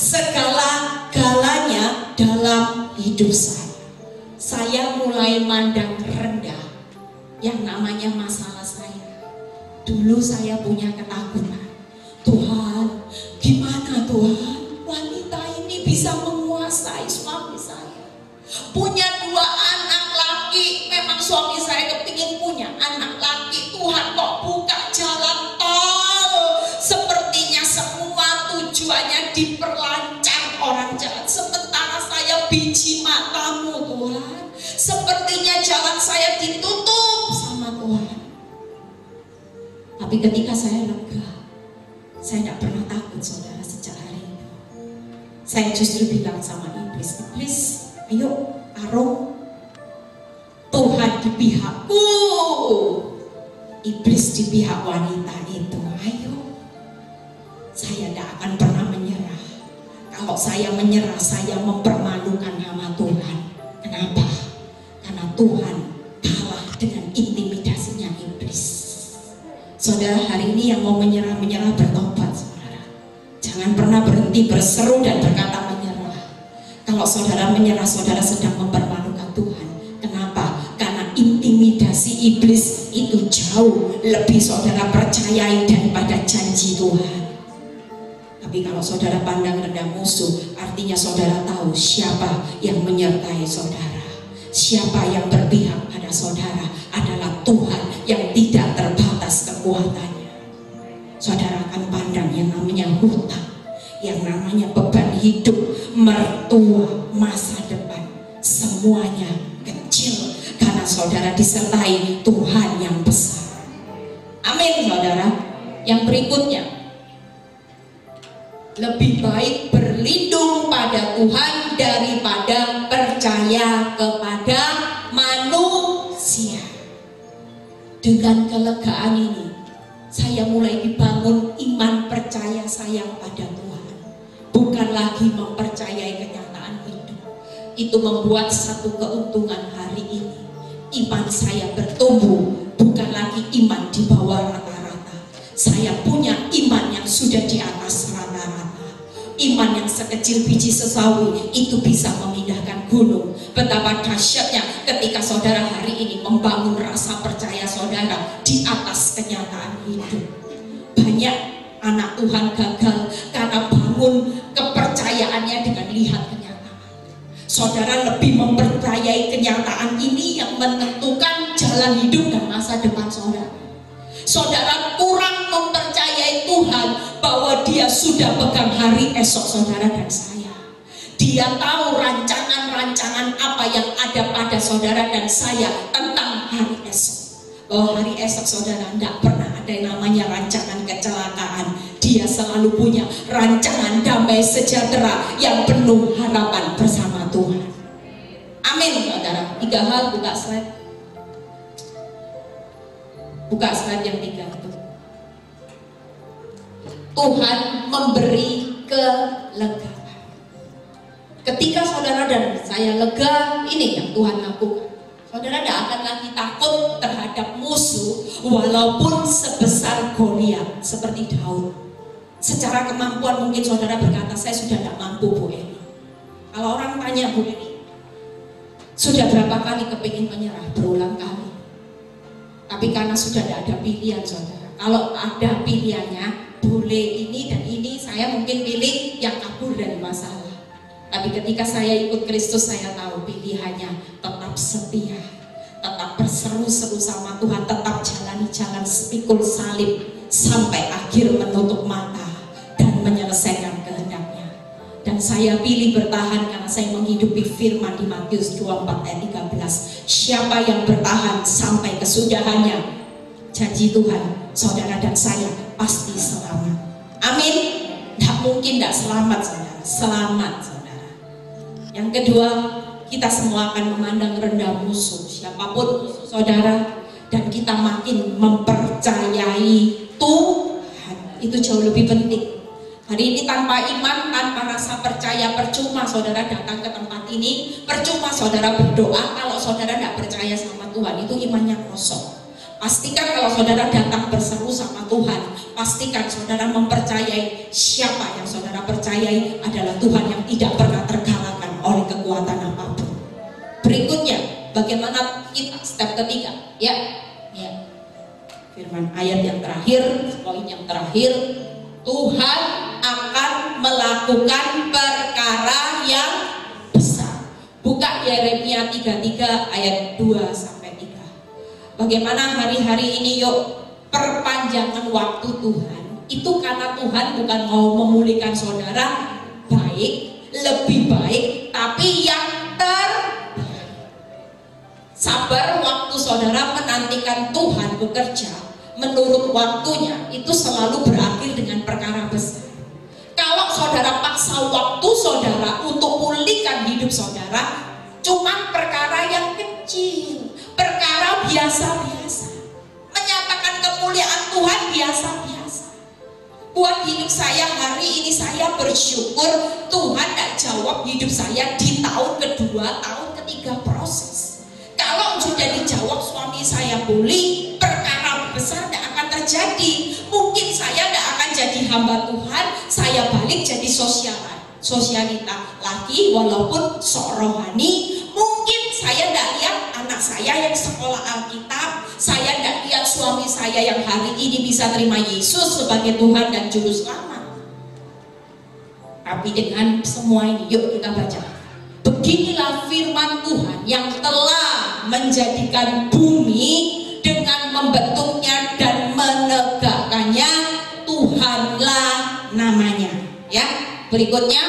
segala-galanya dalam hidup saya. Saya mulai mandang rendah yang namanya masalah saya. Dulu saya punya ketakutan. Tuhan, gimana Tuhan? Wanita ini bisa menguasai suami saya. Punya 2 anak laki. Memang suami saya kepingin punya anak laki. Tuhan kok buka jalan tol. Sepertinya semua tujuannya diperlancar orang jahat. Sementara saya biji matamu Tuhan. Sepertinya jalan saya ditutup sama Tuhan. Tapi ketika saya lega, saya tidak pernah takut saudara sejak hari itu. Saya justru bilang sama iblis, iblis, ayo tarung. Tuhan di pihakku, iblis di pihak wanita itu. Ayo, saya tidak akan pernah menyerah. Kalau saya menyerah, saya mempermalukan nama Tuhan. Kenapa? Karena Tuhan kalah dengan intimidasinya iblis. Saudara, hari ini yang mau menyerah bertobat saudara. Jangan pernah berhenti berseru dan berkata menyerah. Kalau saudara menyerah, saudara sedang mempermalukan Tuhan. Kenapa? Karena intimidasi iblis itu jauh lebih saudara percayai daripada janji Tuhan. Tapi kalau saudara pandang rendah musuh, artinya saudara tahu siapa yang menyertai saudara. Siapa yang berpihak pada saudara adalah Tuhan yang tidak terbatas kekuatannya. Saudara akan pandang yang namanya hutang, yang namanya beban hidup, mertua, masa depan, semuanya kecil karena saudara disertai Tuhan yang besar. Amin saudara. Yang berikutnya, lebih baik berlindung pada Tuhan daripada percaya kepada manusia. Dengan kelegaan ini, saya mulai dibangun iman percaya saya pada Tuhan. Bukan lagi mempercayai kenyataan hidup. Itu membuat satu keuntungan hari ini. Iman saya bertumbuh, bukan lagi iman di bawah rata-rata. Saya punya iman yang sudah di atas rata-rata. Iman yang sekecil biji sesawi itu bisa memindahkan gunung. Betapa dahsyatnya ketika saudara hari ini membangun rasa percaya saudara di atas kenyataan hidup. Banyak anak Tuhan gagal karena bangun kepercayaannya dengan lihat kenyataan. Saudara lebih mempercayai kenyataan ini yang menentukan jalan hidup dan masa depan saudara. Saudara kurang mempercayai Tuhan bahwa Dia sudah pegang hari esok saudara dan saya. Dia tahu rancangan-rancangan apa yang ada pada saudara dan saya tentang hari esok. Bahwa hari esok saudara tidak pernah ada yang namanya rancangan kecelakaan. Dia selalu punya rancangan damai sejahtera yang penuh harapan bersama Tuhan. Amin saudara. 3 hal, buka slide. Buka slide yang 3 itu. Tuhan memberi kelegaan. Ketika saudara dan saya lega, ini yang Tuhan lakukan. Saudara tidak akan lagi takut terhadap musuh walaupun sebesar Goliat seperti Daud. Secara kemampuan mungkin saudara berkata, saya sudah tidak mampu Bu Eni. Kalau orang tanya Bu Eni, sudah berapa kali kepingin menyerah? Berulang kali. Tapi karena sudah tidak ada pilihan saudara. Kalau ada pilihannya, boleh ini dan ini, saya mungkin pilih yang kabur dari masalah. Tapi ketika saya ikut Kristus, saya tahu pilihannya tetap setia, tetap berseru-seru sama Tuhan, tetap jalani jalan sepikul salib sampai akhir, menutup mata dan menyelesaikan kehendaknya. Dan saya pilih bertahan karena saya menghidupi firman di Matius 24 ayat 13. Siapa yang bertahan sampai kesudahannya, janji Tuhan, saudara dan saya pasti selamat. Amin. Tidak mungkin tidak selamat saudara. Selamat saudara. Yang kedua, kita semua akan memandang rendah musuh, siapapun musuh saudara, dan kita makin mempercayai Tuhan. Itu jauh lebih penting. Hari ini tanpa iman, tanpa rasa percaya, percuma saudara datang ke tempat ini, percuma saudara berdoa kalau saudara tidak percaya sama Tuhan, itu imannya kosong. Pastikan kalau saudara datang berseru sama Tuhan, pastikan saudara mempercayai siapa yang saudara percayai adalah Tuhan yang tidak pernah terkalahkan oleh kekuatan apapun. Berikutnya, bagaimana kita step ketiga? Ya. Firman ayat yang terakhir, poin yang terakhir, Tuhan akan melakukan perkara yang besar. Buka Yeremia 33 ayat 2 sampai 3. Bagaimana hari-hari ini yuk perpanjangan waktu Tuhan. Itu karena Tuhan bukan mau memulihkan saudara baik, lebih baik, tapi yang terbaik. Sabar waktu saudara menantikan Tuhan bekerja menurut waktunya, itu selalu berakhir dengan perkara besar. Kalau saudara paksa waktu saudara untuk pulihkan hidup saudara, cuma perkara yang kecil, perkara biasa-biasa, menyatakan kemuliaan Tuhan biasa-biasa. Buat hidup saya hari ini, saya bersyukur Tuhan tidak jawab hidup saya di tahun kedua, tahun ketiga proses. Kalau sudah dijawab suami saya pulih, perkara besar tidak akan terjadi. Mungkin saya tidak akan jadi hamba Tuhan, saya balik jadi sosialita lagi walaupun sok rohani. Mungkin saya tidak lihat anak saya yang sekolah Alkitab, saya tidak lihat suami saya yang hari ini bisa terima Yesus sebagai Tuhan dan Juru Selamat. Tapi dengan semua ini, yuk kita baca. Beginilah firman Tuhan yang telah menjadikan bumi dengan membentuknya dan menegakkannya, Tuhanlah namanya. Ya, berikutnya,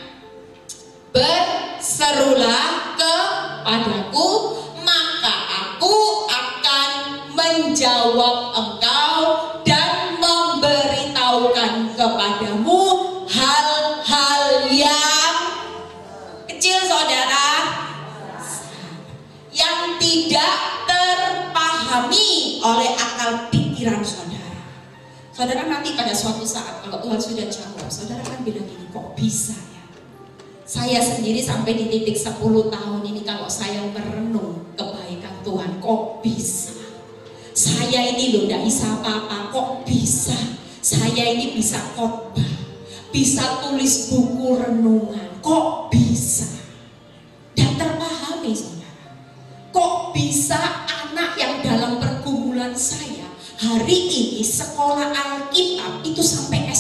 berserulah kepadaku, maka aku akan menjawab engkau dan memberitahukan kepadamu hal-hal yang kecil saudara, yang tidak terpahami oleh akal pikiran saudara. Saudara nanti pada suatu saat kalau Tuhan sudah jawab, saudara kan bilang gini, kok bisa ya? Saya sendiri sampai di titik 10 tahun ini kalau saya merenung kebaikan Tuhan, kok bisa? Saya ini loh tidak bisa apa-apa, kok bisa? Saya ini bisa khotbah, bisa tulis buku renungan, kok bisa? Dan terpahami saudara, kok bisa anak yang dalam pergumulan saya hari ini sekolah Alkitab itu sampai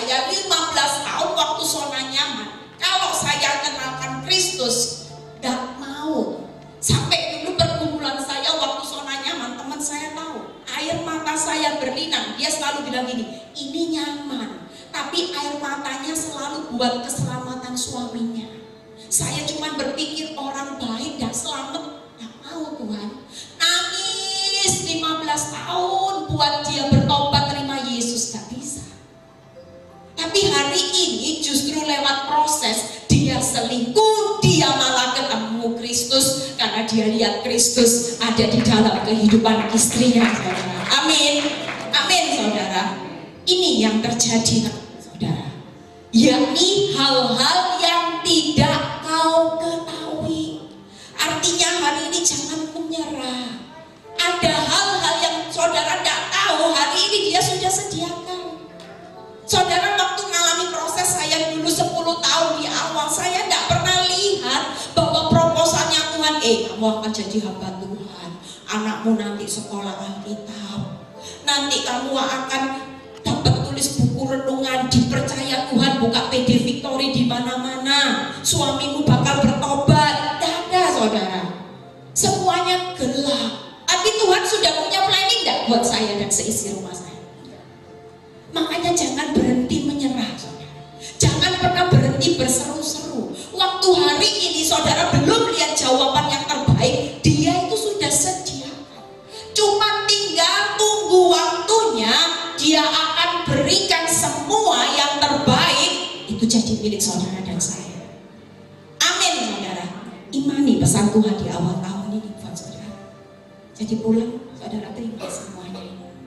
saya 15 tahun waktu zona nyaman. Kalau saya kenalkan Kristus, gak mau. Sampai dulu pergumulan saya waktu zona nyaman, teman saya tahu, air mata saya berlinang. Dia selalu bilang gini, ini nyaman, tapi air matanya selalu buat keselamatan suaminya. Saya cuma berpikir orang baik dan selamat, gak mau Tuhan. Nangis 15 tahun buat dia bertobat terima Yesus, gak bisa. Tapi hari ini justru lewat proses dia selingkuh, dia malah ketemu Kristus karena dia lihat Kristus ada di dalam kehidupan istrinya, saudara. Amin, amin, saudara. Ini yang terjadi, saudara. Yakni hal-hal yang tidak kau ketahui. Artinya hari ini jangan menyerah. Ada hal-hal yang saudara tidak tahu, hari ini dia sudah sediakan. Saudara, waktu mengalami proses saya dulu 10 tahun di awal, saya tidak pernah lihat bahwa proposalnya Tuhan, kamu akan jadi hamba Tuhan, anakmu nanti sekolah Alkitab, nanti kamu akan dapat tulis buku renungan, dipercaya Tuhan buka PD Victory di mana-mana, suamimu bakal bertobat. Tidak, saudara, semuanya gelap. Tapi Tuhan sudah punya planning tidak buat saya dan seisi rumah saya. Makanya jangan berhenti menyerah, saudara. Jangan pernah berhenti berseru-seru. Waktu hari ini saudara belum lihat jawaban yang terbaik, dia itu sudah sediakan. Cuma tinggal tunggu waktunya, dia akan berikan semua yang terbaik. Itu jadi milik saudara dan saya. Amin, saudara. Imani pesan Tuhan di awal tahun ini, buat saudara. Jadi pulang, saudara terima semuanya.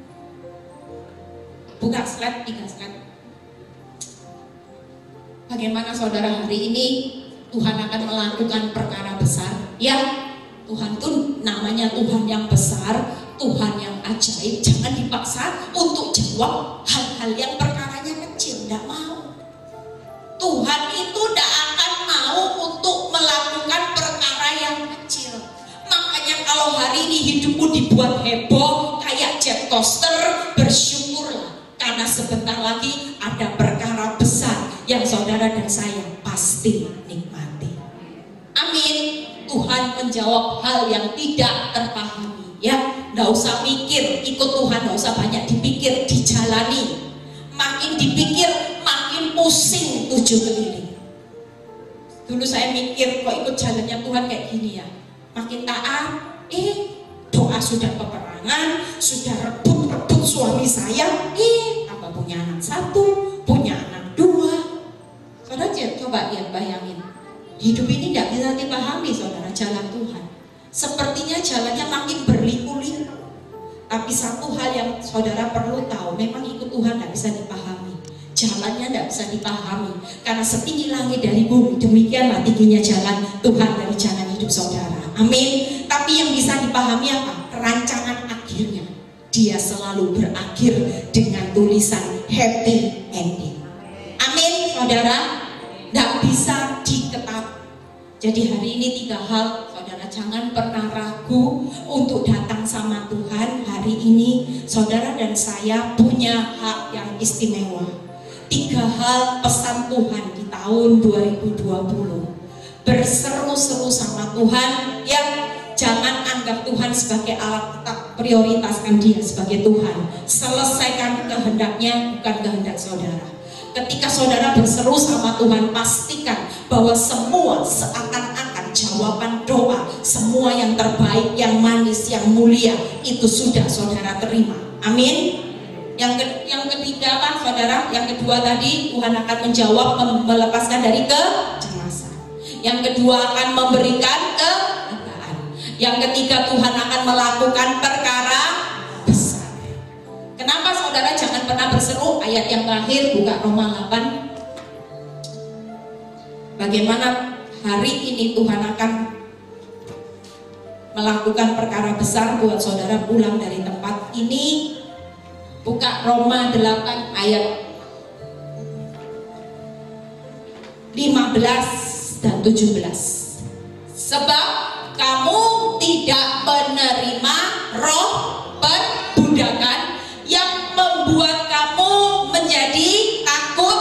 Buka slide, 3 slide. Bagaimana saudara hari ini Tuhan akan melakukan perkara besar? Ya, Tuhan tuh namanya Tuhan yang besar, Tuhan yang ajaib. Jangan dipaksa untuk jawab hal-hal yang perkaranya kecil, tidak mau. Tuhan itu tidak akan mau untuk melakukan perkara yang kecil. Makanya kalau hari ini hidupmu dibuat heboh kayak jet coaster, bersyukurlah. Karena sebentar lagi ada perkara besar yang saudara dan saya pasti nikmati. Amin. Tuhan menjawab hal yang tidak terpahami. Ya, nggak usah mikir, ikut Tuhan, nggak usah banyak dipikir, dijalani. Makin dipikir, makin pusing 7 keliling. Dulu saya mikir kok ikut jalannya Tuhan kayak gini ya. Makin taat, doa sudah peperangan, sudah rebut suami saya, apa punya anak 1, punya anak 2. Saudara coba lihat, bayangin, hidup ini tidak bisa dipahami, saudara, jalan Tuhan. Sepertinya jalannya makin berliku-liku. Tapi satu hal yang saudara perlu tahu, memang ikut Tuhan tidak bisa dipahami. Jalannya tidak bisa dipahami, karena setinggi langit dari bumi, demikianlah tingginya jalan Tuhan dari jalan hidup saudara. Amin. Tapi yang bisa dipahami apa? Rancangan akhirnya. Dia selalu berakhir dengan tulisan happy ending. Amin, saudara. Tidak bisa diketahui. Jadi hari ini 3 hal, saudara, jangan pernah ragu untuk datang sama Tuhan. Hari ini saudara dan saya punya hak yang istimewa. 3 hal pesan Tuhan di tahun 2020. Berseru-seru sama Tuhan, yang jangan anggap Tuhan sebagai alat, tetap prioritaskan dia sebagai Tuhan. Selesaikan kehendaknya, bukan kehendak saudara. Ketika saudara berseru sama Tuhan, pastikan bahwa semua seakan-akan jawaban doa, semua yang terbaik, yang manis, yang mulia, itu sudah saudara terima. Amin. Yang ketiga apa, saudara? Yang kedua tadi, Tuhan akan menjawab, melepaskan dari kecemasan. Yang kedua akan memberikan kebahagiaan. Yang ketiga, Tuhan akan melakukan perkara besar. Kenapa saudara jangan pernah berseru? Ayat yang terakhir, buka Roma 8. Bagaimana hari ini Tuhan akan melakukan perkara besar buat saudara pulang dari tempat ini. Buka Roma 8 ayat 15 dan 17. Sebab kamu tidak menerima roh perbudakan yang membuat kamu menjadi takut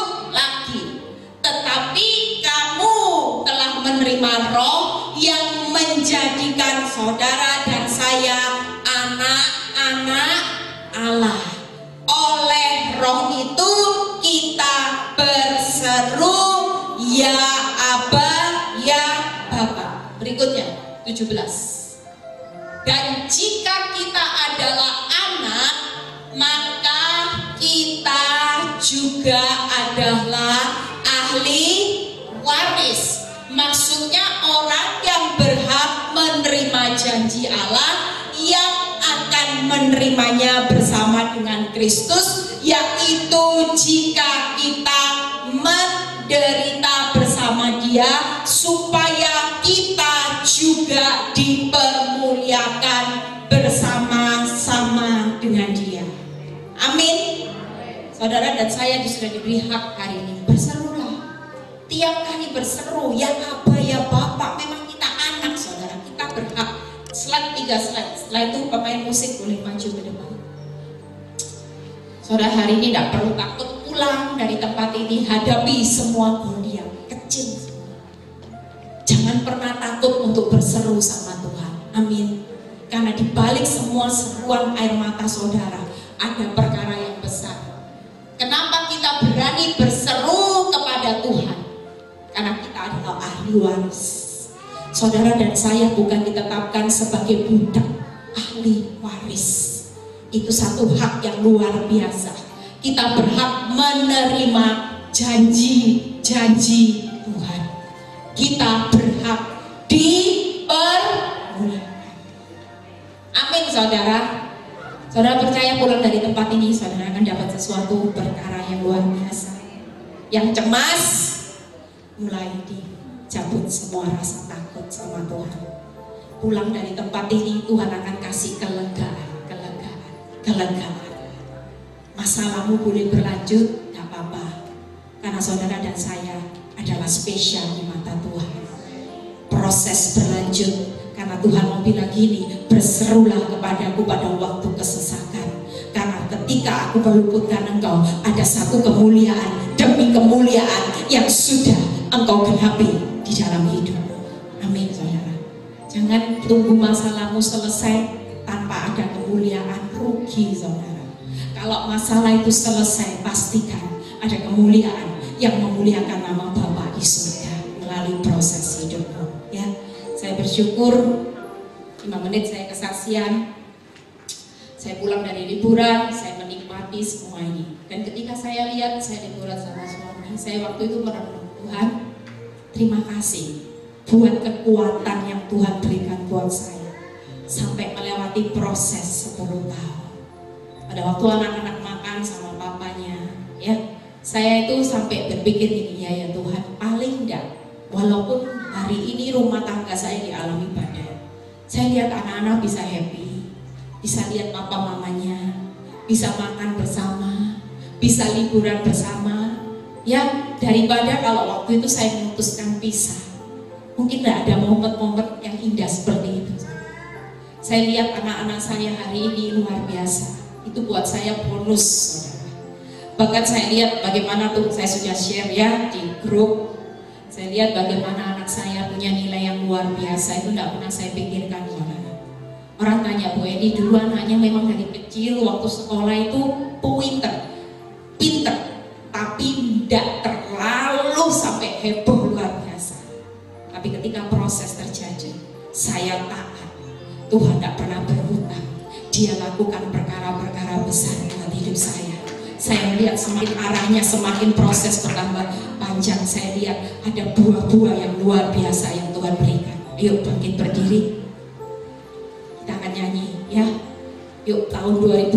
menerima Roh yang menjadikan saudara dan saya anak-anak Allah. Oleh Roh itu kita berseru, ya Aba, ya Bapa. Berikutnya 17. Dan jika kita adalah anak, maka kita juga adalah ahli waris. Maksudnya orang yang berhak menerima janji Allah, yang akan menerimanya bersama dengan Kristus, yaitu jika kita menderita bersama Dia, supaya kita juga dipermuliakan bersama-sama dengan Dia. Amin. Saudara dan saya sudah diberi hak hari ini, berserulah. Tiap kali berseru, ya Aba, ya Bapak. Memang kita anak, saudara, kita berhak. Slide 3 slide. Setelah itu pemain musik boleh maju ke depan. Saudara, hari ini tidak perlu takut pulang dari tempat ini, hadapi semua goliat kecil. Jangan pernah takut untuk berseru sama Tuhan. Amin. Karena di balik semua seruan air mata saudara, ada perkara yang besar. Kenapa kita berani berseru kepada Tuhan? Karena kita adalah ahli waris. Saudara dan saya bukan ditetapkan sebagai budak, ahli waris. Itu satu hak yang luar biasa. Kita berhak menerima janji-janji Tuhan. Kita berhak dipermuliakan. Amin, saudara. Saudara percaya pulang dari tempat ini, saudara akan dapat sesuatu perkara yang luar biasa. Yang cemas, mulai dicabut semua rasa takut sama Tuhan. Pulang dari tempat ini, Tuhan akan kasih kelegaan. Masalahmu boleh berlanjut, tidak apa-apa. Karena saudara dan saya adalah spesial di mata Tuhan. Proses berlanjut, karena Tuhan mau bilang gini, berserulah kepadaku pada waktu kesesakan. Karena ketika aku meluputkan engkau, ada satu kemuliaan demi kemuliaan yang sudah engkau genapi di dalam hidupmu. Amin, saudara. Jangan tunggu masalahmu selesai tanpa ada kemuliaan, rugi, saudara. Kalau masalah itu selesai, pastikan ada kemuliaan yang memuliakan nama Bapa di surga melalui proses hidupmu. Ya, saya bersyukur 5 menit saya kesaksian. Saya pulang dari liburan, saya menikmati semua ini. Dan ketika saya lihat, saya liburan sama suami, saya waktu itu merenung, Tuhan, terima kasih buat kekuatan yang Tuhan berikan buat saya sampai melewati proses 10 tahun. Pada waktu anak-anak makan sama papanya, ya, saya itu sampai berpikir gini, ya Tuhan, paling enggak, walaupun hari ini rumah tangga saya dialami badai, saya lihat anak-anak bisa happy, bisa lihat papa mamanya, bisa makan bersama, bisa liburan bersama, ya, daripada kalau waktu itu saya memutuskan pisah. Mungkin tidak ada momen-momen yang indah seperti itu. Saya lihat anak-anak saya hari ini luar biasa. Itu buat saya bonus, saudara. Bahkan saya lihat bagaimana tuh, saya sudah share ya di grup. Saya lihat bagaimana anak saya punya nilai yang luar biasa. Itu tidak pernah saya pikirkan, saudara. Orang tanya, Bu Edi, dulu anaknya memang dari kecil waktu sekolah itu pinter, tapi tidak terlalu sampai heboh luar biasa. Tapi ketika proses terjadi, saya taat. Tuhan tidak pernah berhutang. Dia lakukan perkara-perkara besar dalam hidup saya. Saya melihat semakin arahnya, semakin proses bertambah panjang. Saya lihat ada buah-buah yang luar biasa yang Tuhan berikan. Yuk bangkit berdiri. Kita akan nyanyi, ya. Yuk, tahun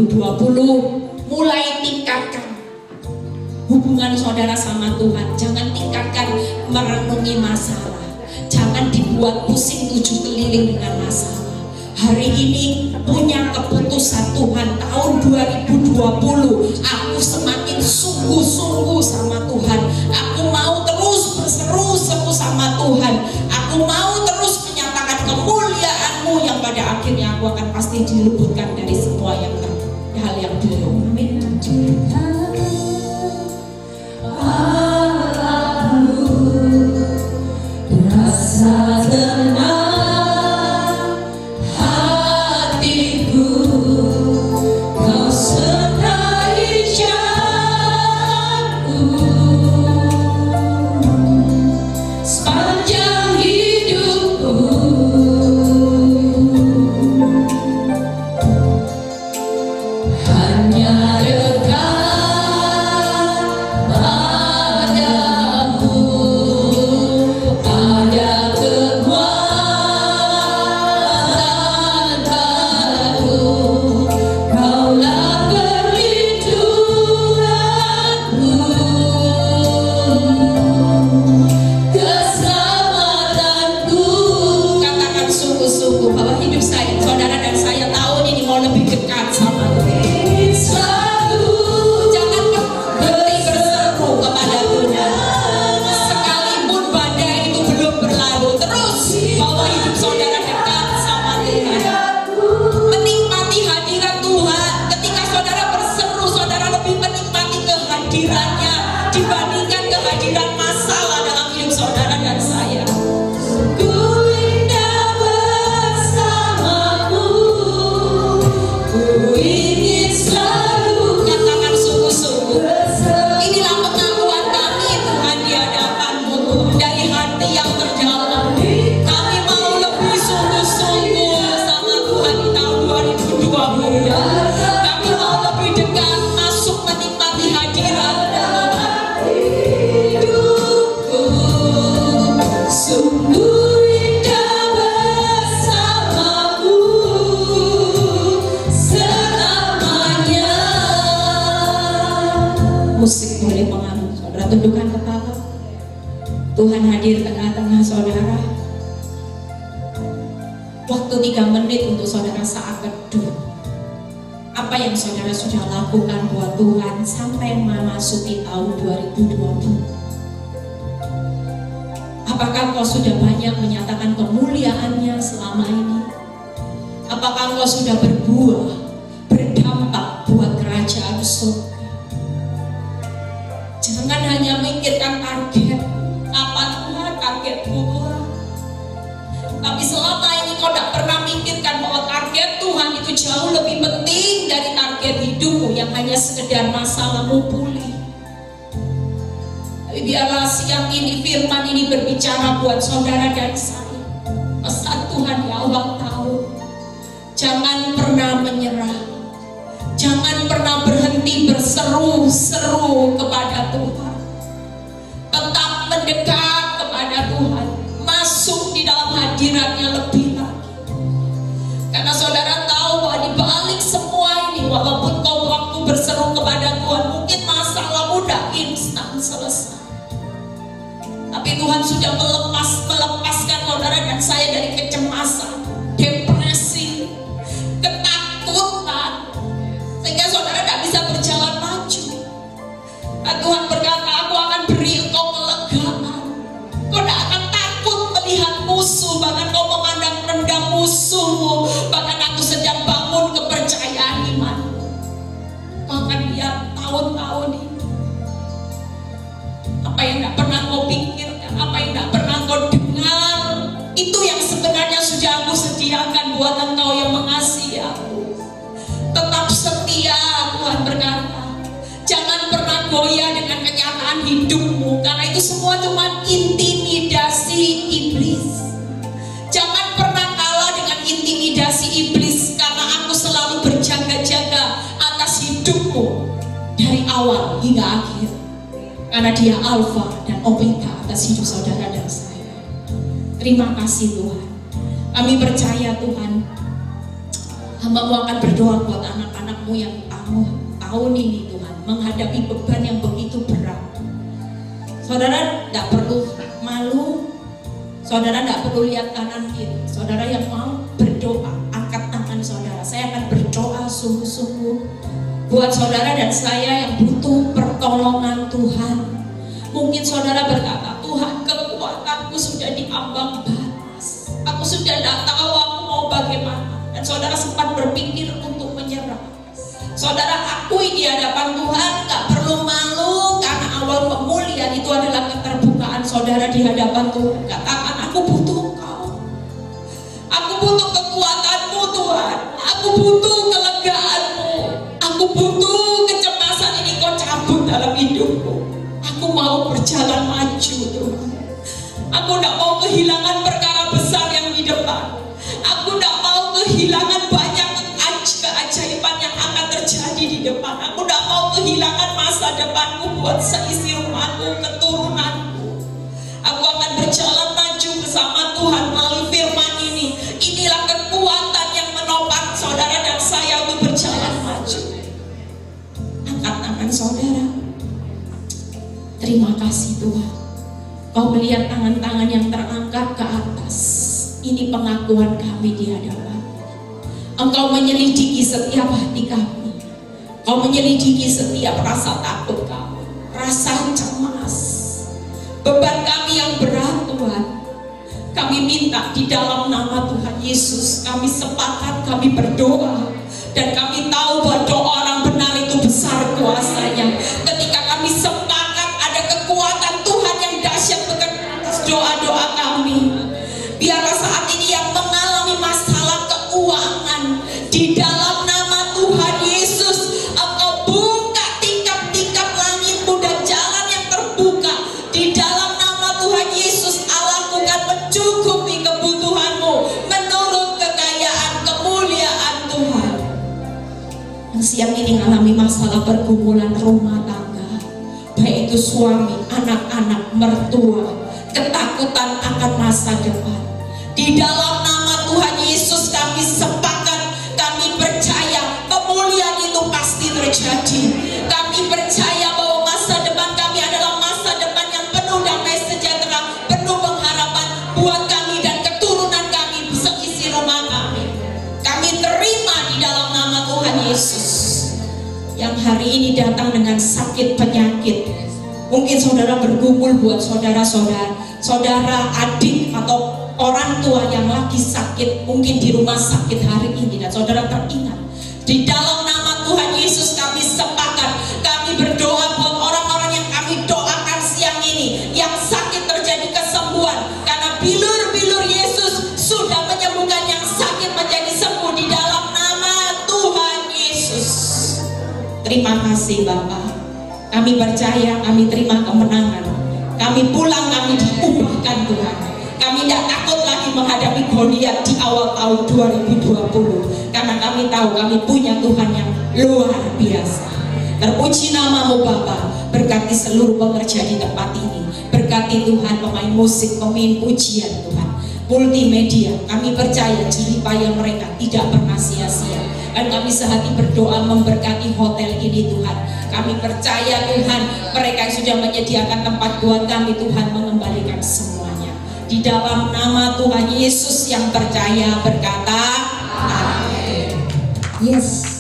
2020 mulai tingkatkan hubungan saudara sama Tuhan. Jangan tingkatkan merenungi masalah. Jangan dibuat pusing 7 keliling dengan masalah. Hari ini punya keputusan Tuhan tahun 2020. Aku semakin sungguh-sungguh sama Tuhan. Aku mau terus berseru-seru sama Tuhan. Aku mau terus menyatakan kemuliaan-Mu yang pada akhirnya aku akan pasti diluputkan dari semua yang hal yang buruk. Amin. Rasa Musik boleh pengaruh. Saudara tundukkan kepala. Tuhan hadir tengah-tengah saudara. Waktu 3 menit untuk saudara saat teduh. Apa yang saudara sudah lakukan buat Tuhan sampai memasuki tahun 2020? Apakah kau sudah banyak menyatakan kemuliaannya selama ini? Apakah kau sudah berbuah, berdampak buat kerajaan surga? Jangan hanya mikirkan target. Apa Tuhan target Tuhan? Tapi selama ini kau tidak pernah mikirkan bahwa target Tuhan itu jauh lebih penting dari target hidupmu yang hanya sekedar masalahmu pulih. Tapi biarlah siang ini firman ini berbicara buat saudara dan saya. Pesan Tuhan di awal tahun. Jangan pernah menyerah. Jangan pernah berhenti berseru-seru kepada Tuhan. Tetap mendekat kepada Tuhan. Masuk di dalam hadiratnya lebih lagi. Karena saudara tahu bahwa di balik semua ini, walaupun kau waktu berseru kepada Tuhan, mungkin masalahmu tidak instan selesai. Tapi Tuhan sudah melepaskan saudara dan saya dari kecemasan, depresi, ketakutan, sehingga saudara tidak bisa berjalan maju. Dan Tuhan berkata, aku akan beri engkau kelegaan. Kau tidak akan takut melihat musuh, bahkan kau memandang rendah musuhmu. Bahkan aku sedang bangun kepercayaan iman. Kau akan lihat tahun-tahun ini apa yang tidak pernah kau pikirkan, apa yang tidak pernah kau dengar, itu yang sebenarnya sudah aku sediakan buat engkau yang mengasihi aku. Tetap setia, Tuhan berkata. Jangan pernah goyah dengan kenyataan hidupmu, karena itu semua cuma intimidasi iblis. Jangan pernah kalah dengan intimidasi iblis, karena aku selalu berjaga-jaga atas hidupmu dari awal hingga akhir. Karena dia alfa dan omega atas hidup saudara dan saya. Terima kasih Tuhan. Kami percaya Tuhan, hamba-Mu akan berdoa buat anak-anak-Mu yang tahun ini Tuhan menghadapi beban yang begitu berat. Saudara tidak perlu malu. Saudara tidak perlu lihat kanan kiri. Saudara yang mau berdoa, angkat tangan saudara. Saya akan berdoa sungguh-sungguh buat saudara dan saya yang butuh pertolongan Tuhan. Mungkin saudara berkata, Tuhan, kekuatanku sudah di ambang batas. Aku sudah tidak tahu aku mau bagaimana. Dan saudara sempat berpikir untuk menyerah. Saudara akui di hadapan Tuhan, gak perlu malu, karena awal pemulihan itu adalah keterbukaan saudara di hadapan Tuhan. Katakan, Aku butuh Engkau. Aku butuh kekuatan-Mu Tuhan. Aku butuh kelegaan-Mu. Aku butuh kecemasan ini Kau cabut dalam hidupku. Aku mau berjalan maju Tuhan. Aku tidak mau kehilangan perkara besar yang di depan. Aku tidak mau kehilangan banyak keajaiban yang akan terjadi di depan. Aku tidak mau kehilangan masa depanku buat seisi rumahku, keturunanku. Aku akan berjalan maju bersama Tuhan melalui firman ini. Inilah kekuatan yang menopang saudara dan saya untuk berjalan maju. Angkat tangan saudara. Terima kasih Tuhan. Kau melihat tangan-tangan yang terangkat ke atas. Ini pengakuan kami di hadapan. Engkau menyelidiki setiap hati kami. Kau menyelidiki setiap rasa takut kami, rasa cemas, beban kami yang berat Tuhan. Kami minta di dalam nama Tuhan Yesus, kami sepakat, kami berdoa. Dan kami tahu bahwa doa orang benar itu besar kuasanya. Ketika kami sepakat, ada kekuatan Tuhan yang dahsyat atas doa-doa kami. Biarlah saat ini yang mengalami masalah keuangan, di dalam nama Tuhan Yesus, Engkau buka tingkap-tingkap langitmu dan jalan yang terbuka. Di dalam nama Tuhan Yesus, Allah akan mencukupi kebutuhanmu menurut kekayaan kemuliaan Tuhan. Yang siang ini mengalami masalah pergumulan rumah tangga, baik itu suami, anak-anak, mertua, ketakutan akan masa depan. Di dalam nama Tuhan Yesus kami sepakat, kami percaya pemulihan itu pasti terjadi. Kami percaya bahwa masa depan kami adalah masa depan yang penuh damai sejahtera, penuh pengharapan buat kami dan keturunan kami, seisi rumah kami. Kami terima di dalam nama Tuhan Yesus. Yang hari ini datang dengan sakit penyakit, mungkin saudara bergumul buat saudara-saudara, saudara, adik, atau orang tua yang lagi sakit, mungkin di rumah sakit hari ini, dan saudara teringat. Di dalam nama Tuhan Yesus kami sepakat, kami berdoa buat orang-orang yang kami doakan siang ini, yang sakit terjadi kesembuhan, karena bilur-bilur Yesus sudah menyembuhkan yang sakit menjadi sembuh di dalam nama Tuhan Yesus. Terima kasih Bapa. Kami percaya, kami terima kemenangan. Kami pulang, kami diubahkan Tuhan. Kami tidak takut lagi menghadapi Goliat di awal tahun 2020. Karena kami tahu kami punya Tuhan yang luar biasa. Terpuji namamu Bapa. Berkati seluruh pekerja di tempat ini. Berkati Tuhan pemain musik, pemain pujian Tuhan, multimedia. Kami percaya jeripaya mereka tidak pernah sia-sia. Dan kami sehati berdoa memberkati hotel ini Tuhan. Kami percaya Tuhan, mereka yang sudah menyediakan tempat buat kami, Tuhan mengembalikan semuanya. Di dalam nama Tuhan Yesus yang percaya berkata, amin. Yes.